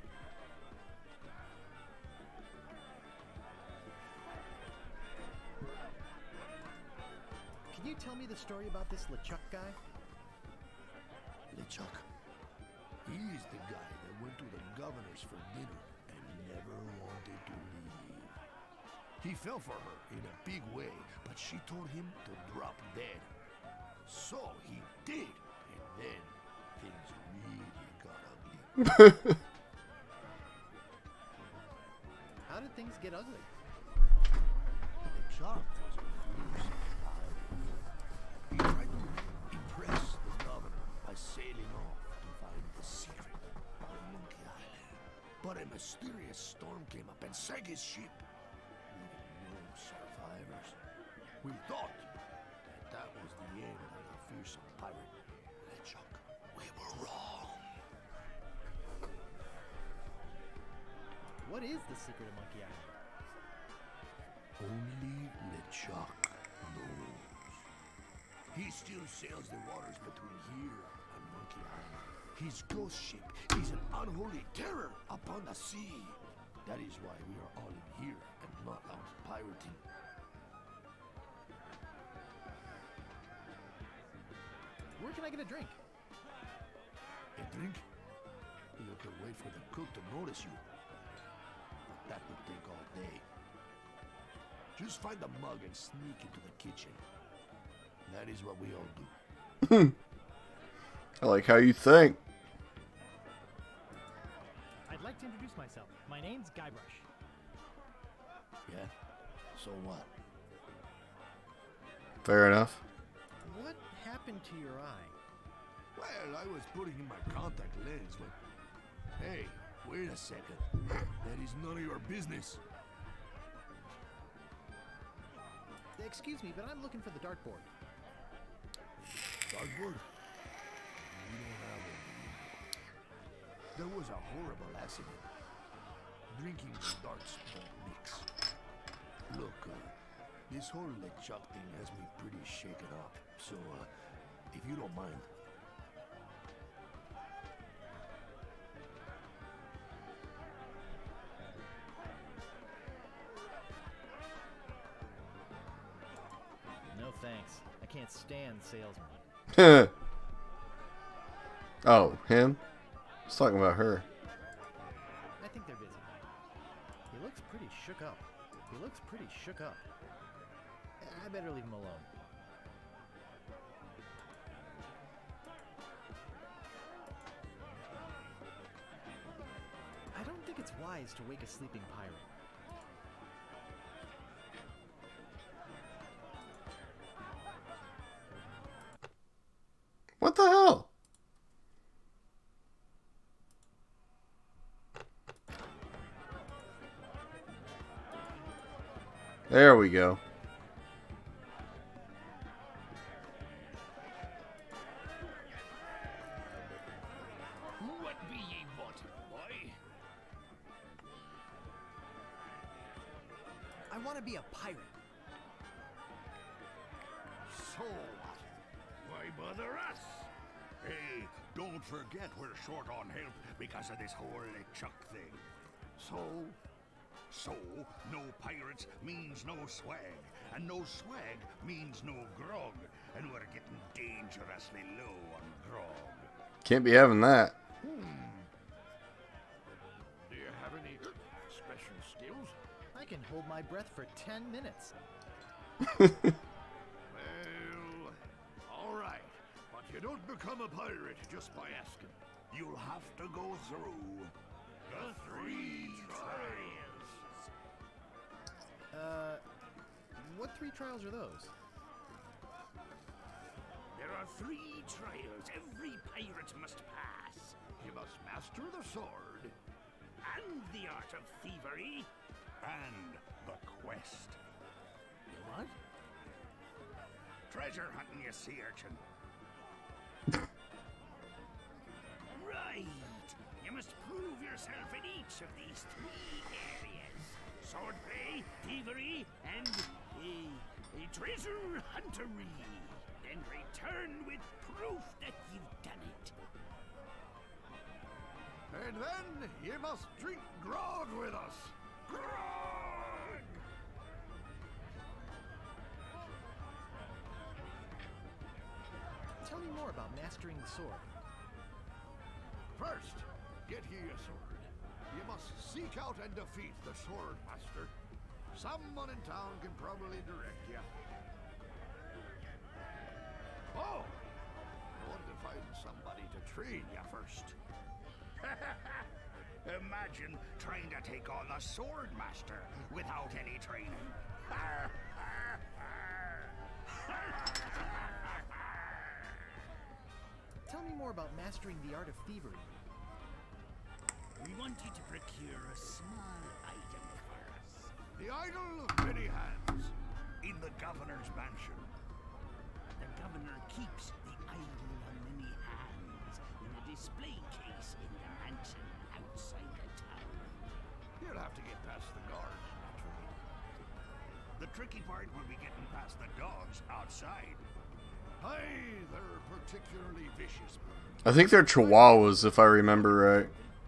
Can you tell me the story about this LeChuck guy? LeChuck. He's the guy that went to the governor's for dinner and never wanted to leave. He fell for her in a big way, but she told him to drop dead. So he did, and then things really got ugly. How did things get ugly? LeChuck was a fierce pirate. He tried to impress the governor by sailing off to find the secret on Monkey Island. But a mysterious storm came up and sank his ship, leaving no survivors. We thought that was the end of the fearsome pirate, LeChuck. We were wrong. What is the secret of Monkey Island? Only LeChuck knows. He still sails the waters between here and Monkey Island. His ghost ship is an unholy terror upon the sea. That is why we are all in here and not out pirating. Where can I get a drink? A drink? You can wait for the cook to notice you. But that would take all day. Just find a mug and sneak into the kitchen. That is what we all do. I like how you think. I'd like to introduce myself. My name's Guybrush. Yeah? So what? Fair enough. What happened to your eye? Well, I was putting in my contact lens when... Hey, wait a second. That is none of your business. Excuse me, but I'm looking for the dartboard. Dartboard? We don't have one. There was a horrible accident. Drinking and darts don't mix. Look, this whole LeChuck thing has me pretty shaken up. So, if you don't mind. No thanks. I can't stand salesmen. Oh, him? I was talking about her. I think they're busy. He looks pretty shook up. I better leave him alone. I don't think it's wise to wake a sleeping pirate. What the hell? There we go. What be ye wanting, boy? I want to be a pirate. So what? Why bother us? Hey, don't forget we're short on help because of this whole LeChuck thing. So, no pirates means no swag, and no swag means no grog, and we're getting dangerously low on grog. Can't be having that. Do you have any special skills? I can hold my breath for 10 minutes. Well, all right, but you don't become a pirate just by asking. You'll have to go through the 3 trials. What 3 trials are those? There are 3 trials every pirate must pass. You must master the sword, and the art of thievery, and the quest. What? Treasure hunting, you sea urchin. Right. You must prove yourself in each of these 3 areas. Swordplay, thievery, and a treasure huntery. Then return with proof that you've done it. And then you must drink grog with us. Grog! Tell me more about mastering the sword. First, get ye a sword. You must seek out and defeat the sword master. Someone in town can probably direct you. Oh! I want to find somebody to train you first. Imagine trying to take on the sword master without any training. Tell me more about mastering the art of thievery. We want you to procure a small item for us. The idol of many hands in the governor's mansion. The governor keeps the idol of many hands in a display case in the mansion outside the town. You'll have to get past the guards, naturally. The tricky part will be getting past the dogs outside. Aye, they're particularly vicious. I think they're Chihuahuas, if I remember right.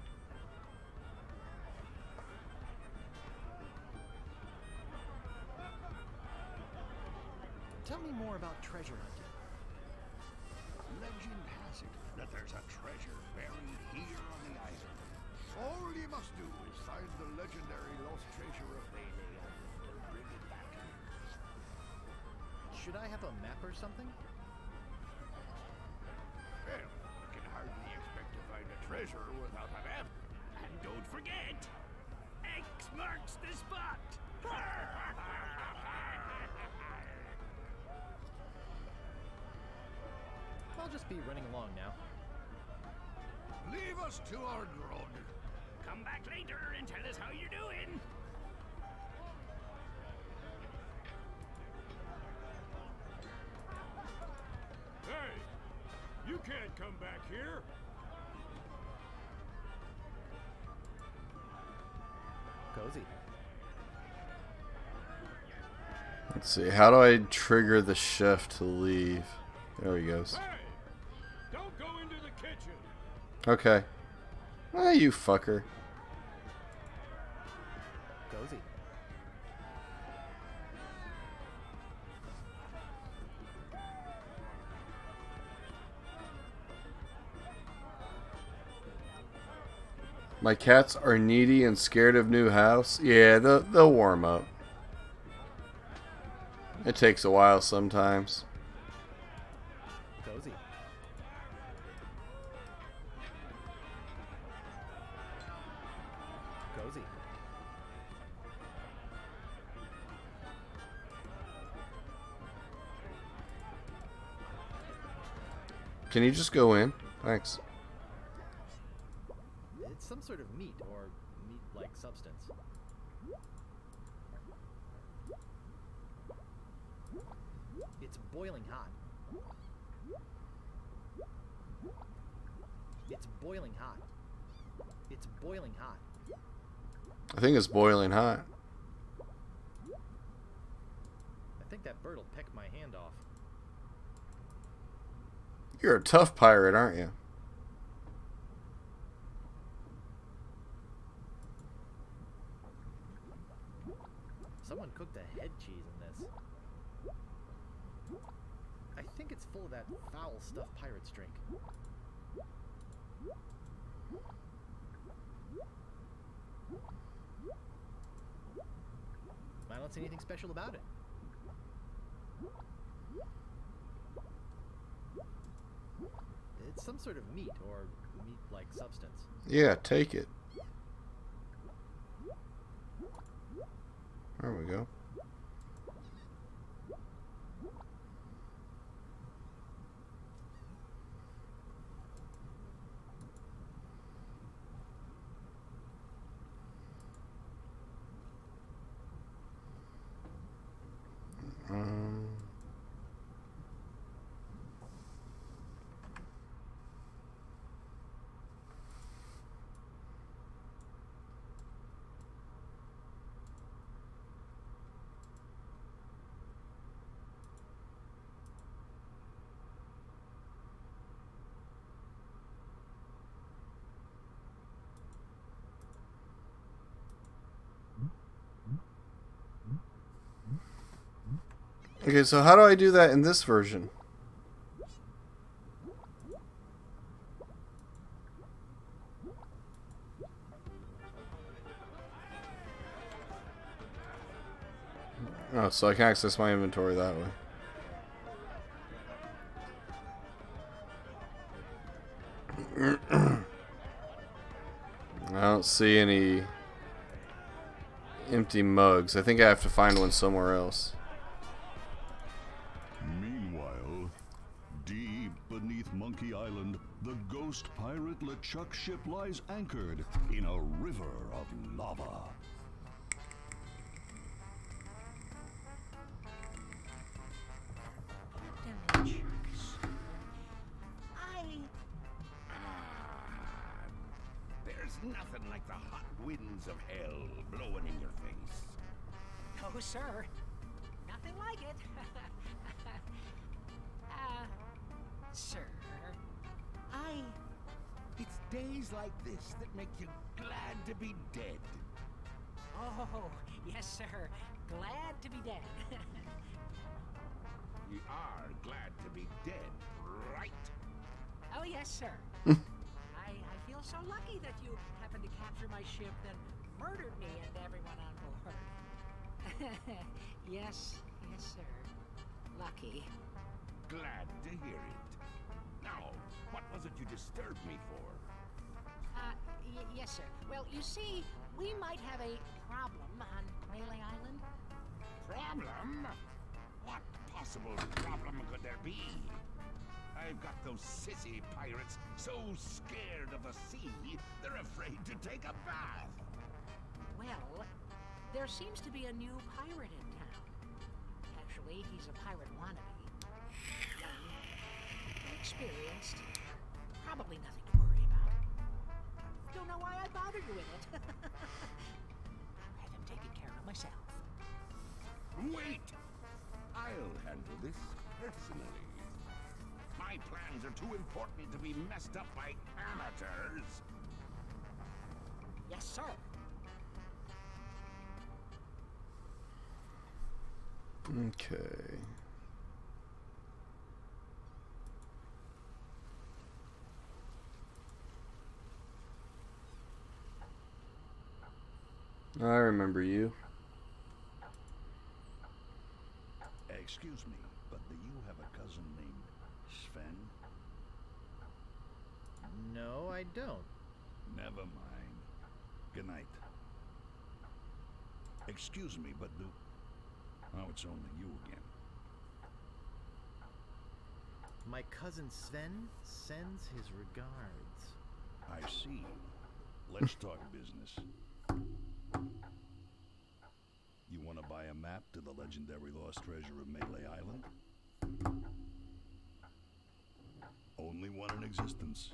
Tell me more about treasure hunting. Legend has it that there's a treasure buried here on the island. All you must do is find the legendary lost treasure of Bailey and bring it back. Should I have a map or something? Well, you can hardly expect to find a treasure without a map. And don't forget, X marks the spot. I'll just be running along now. Leave us to our grog. Come back later and tell us how you're doing. Hey! You can't come back here! Cozy. Let's see. How do I trigger the chef to leave? There he goes. Hey! Don't go into the kitchen! Okay. Ah, you fucker. Cozy. My cats are needy and scared of new house. Yeah, they'll warm up. It takes a while sometimes. Cozy. Cozy. Can you just go in? Thanks. It's some sort of meat or meat-like substance. It's boiling hot. It's boiling hot. It's boiling hot. I think it's boiling hot. I think that bird will peck my hand off. You're a tough pirate, aren't you? Someone cooked a head cheese in this. I think it's full of that foul stuff pirates drink. I don't see anything special about it. It's some sort of meat or meat-like substance. Yeah, take it. There we go. Okay, so how do I do that in this version? Oh, so I can access my inventory that way. I don't see any empty mugs. I think I have to find one somewhere else. Meanwhile, deep beneath Monkey Island, the ghost pirate LeChuck ship lies anchored in a river of lava. There's nothing like the hot winds of hell blowing in your face. No, sir. Nothing like it. Sir, It's days like this that make you glad to be dead. Oh, yes, sir. Glad to be dead. You are glad to be dead, right? Oh, yes, sir. I feel so lucky that you happened to capture my ship that murdered me and everyone on board. Yes, sir. Lucky. Glad to hear it. Now, what was it you disturbed me for? Yes, sir. Well, you see, we might have a problem on Melee Island. Problem? What possible problem could there be? I've got those sissy pirates so scared of the sea, they're afraid to take a bath. Well, there seems to be a new pirate in town. Actually, he's a pirate wannabe. Young, inexperienced, probably nothing to worry about. Don't know why I bothered you with it. I'll have him taken care of myself. Wait! I'll handle this personally. My plans are too important to be messed up by amateurs. Yes, sir. Okay. I remember you. Excuse me, but do you have a cousin named Sven? No, I don't. Never mind. Good night. Excuse me, but do... Oh, it's only you again. My cousin Sven sends his regards. I see. Let's talk business. You want to buy a map to the legendary lost treasure of Melee Island? Only one in existence.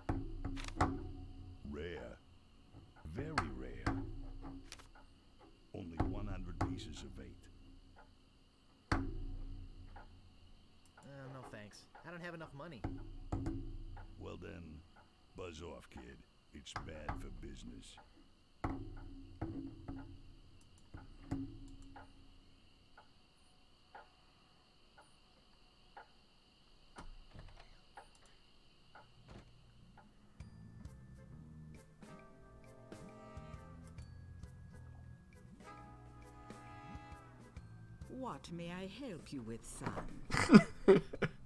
Rare. Very rare. Only 100 pieces of 8. No thanks. I don't have enough money. Well then, buzz off, kid. It's bad for business. What may I help you with, son?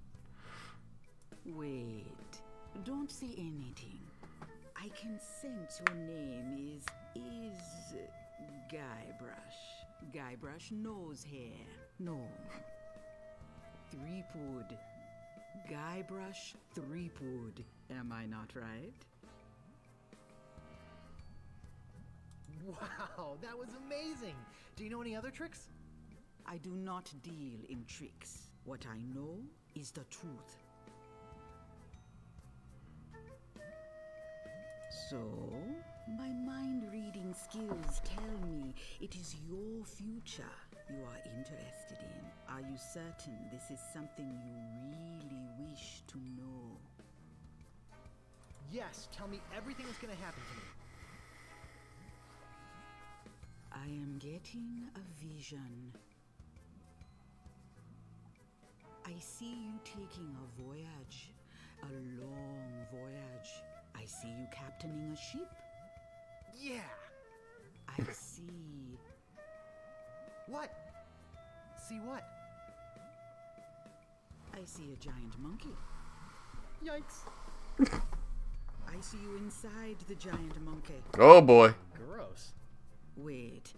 Wait, don't say anything. I can sense your name is Guybrush. Guybrush nose hair. No. Threepwood. Guybrush Threepwood. Am I not right? Wow, that was amazing. Do you know any other tricks? I do not deal in tricks. What I know is the truth. So, my mind-reading skills tell me it is your future you are interested in. Are you certain this is something you really wish to know? Yes, tell me everything that's gonna happen to me. I am getting a vision. I see you taking a voyage, a long voyage. I see you captaining a ship. Yeah! I see... What? See what? I see a giant monkey. Yikes. I see you inside the giant monkey. Oh boy. Gross. Wait.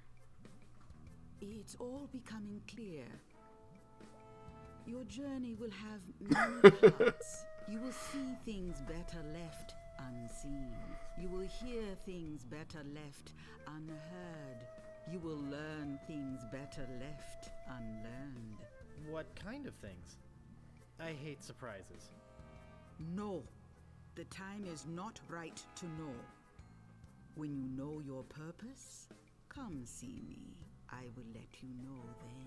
It's all becoming clear. Your journey will have many parts. You will see things better left unseen. You will hear things better left unheard. You will learn things better left unlearned. What kind of things? I hate surprises. No, the time is not right to know. When you know your purpose, come see me. I will let you know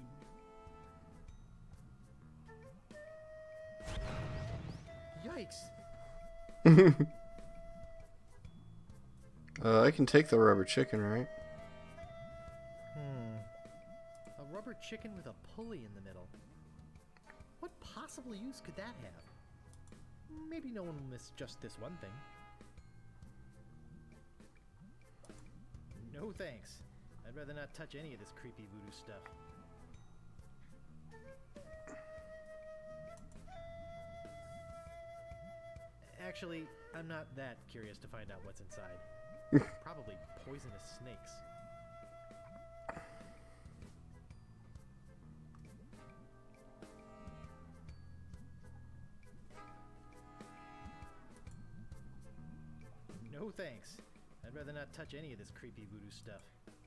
then. Yikes. I can take the rubber chicken, right? A rubber chicken with a pulley in the middle. What possible use could that have? Maybe no one will miss just this one thing. No thanks. I'd rather not touch any of this creepy voodoo stuff. Actually, I'm not that curious to find out what's inside. Probably poisonous snakes. No thanks. I'd rather not touch any of this creepy voodoo stuff.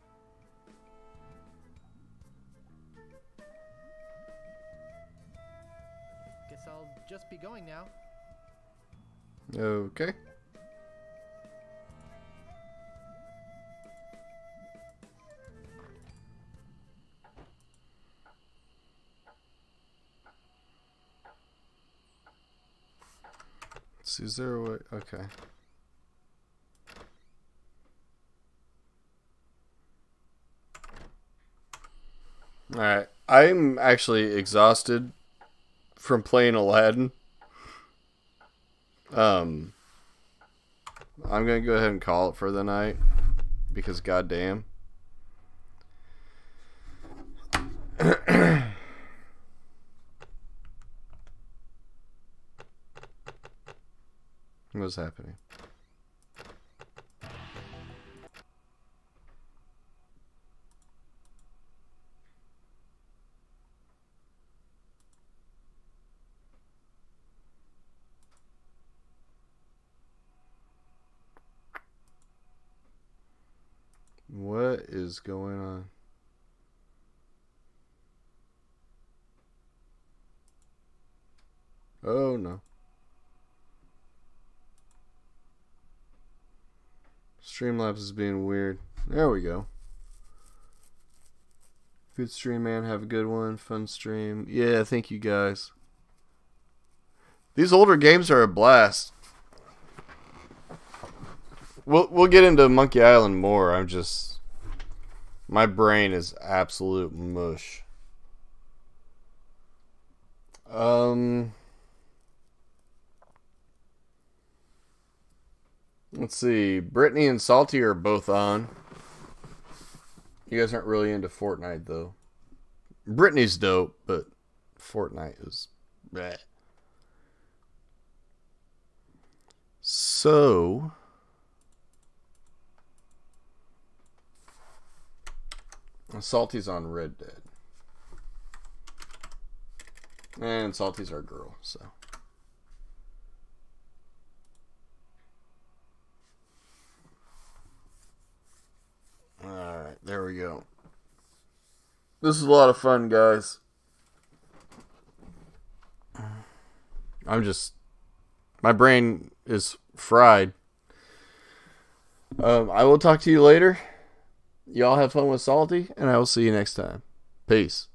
Guess I'll just be going now. Okay. Is there a way? Okay. Alright. I'm actually exhausted from playing Aladdin. I'm gonna go ahead and call it for the night. Because goddamn. What's happening? What is going on? Oh no. Streamlabs is being weird. There we go. Good stream, man. Have a good one. Fun stream. Yeah, thank you guys. These older games are a blast. We'll get into Monkey Island more. I'm just... My brain is absolute mush. Let's see. Brittany and Salty are both on. You guys aren't really into Fortnite, though. Brittany's dope, but Fortnite is... bleh. So... Salty's on Red Dead. And Salty's our girl, so... Alright, there we go. This is a lot of fun, guys. I'm just... My brain is fried. I will talk to you later. Y'all have fun with Salty, and I will see you next time. Peace.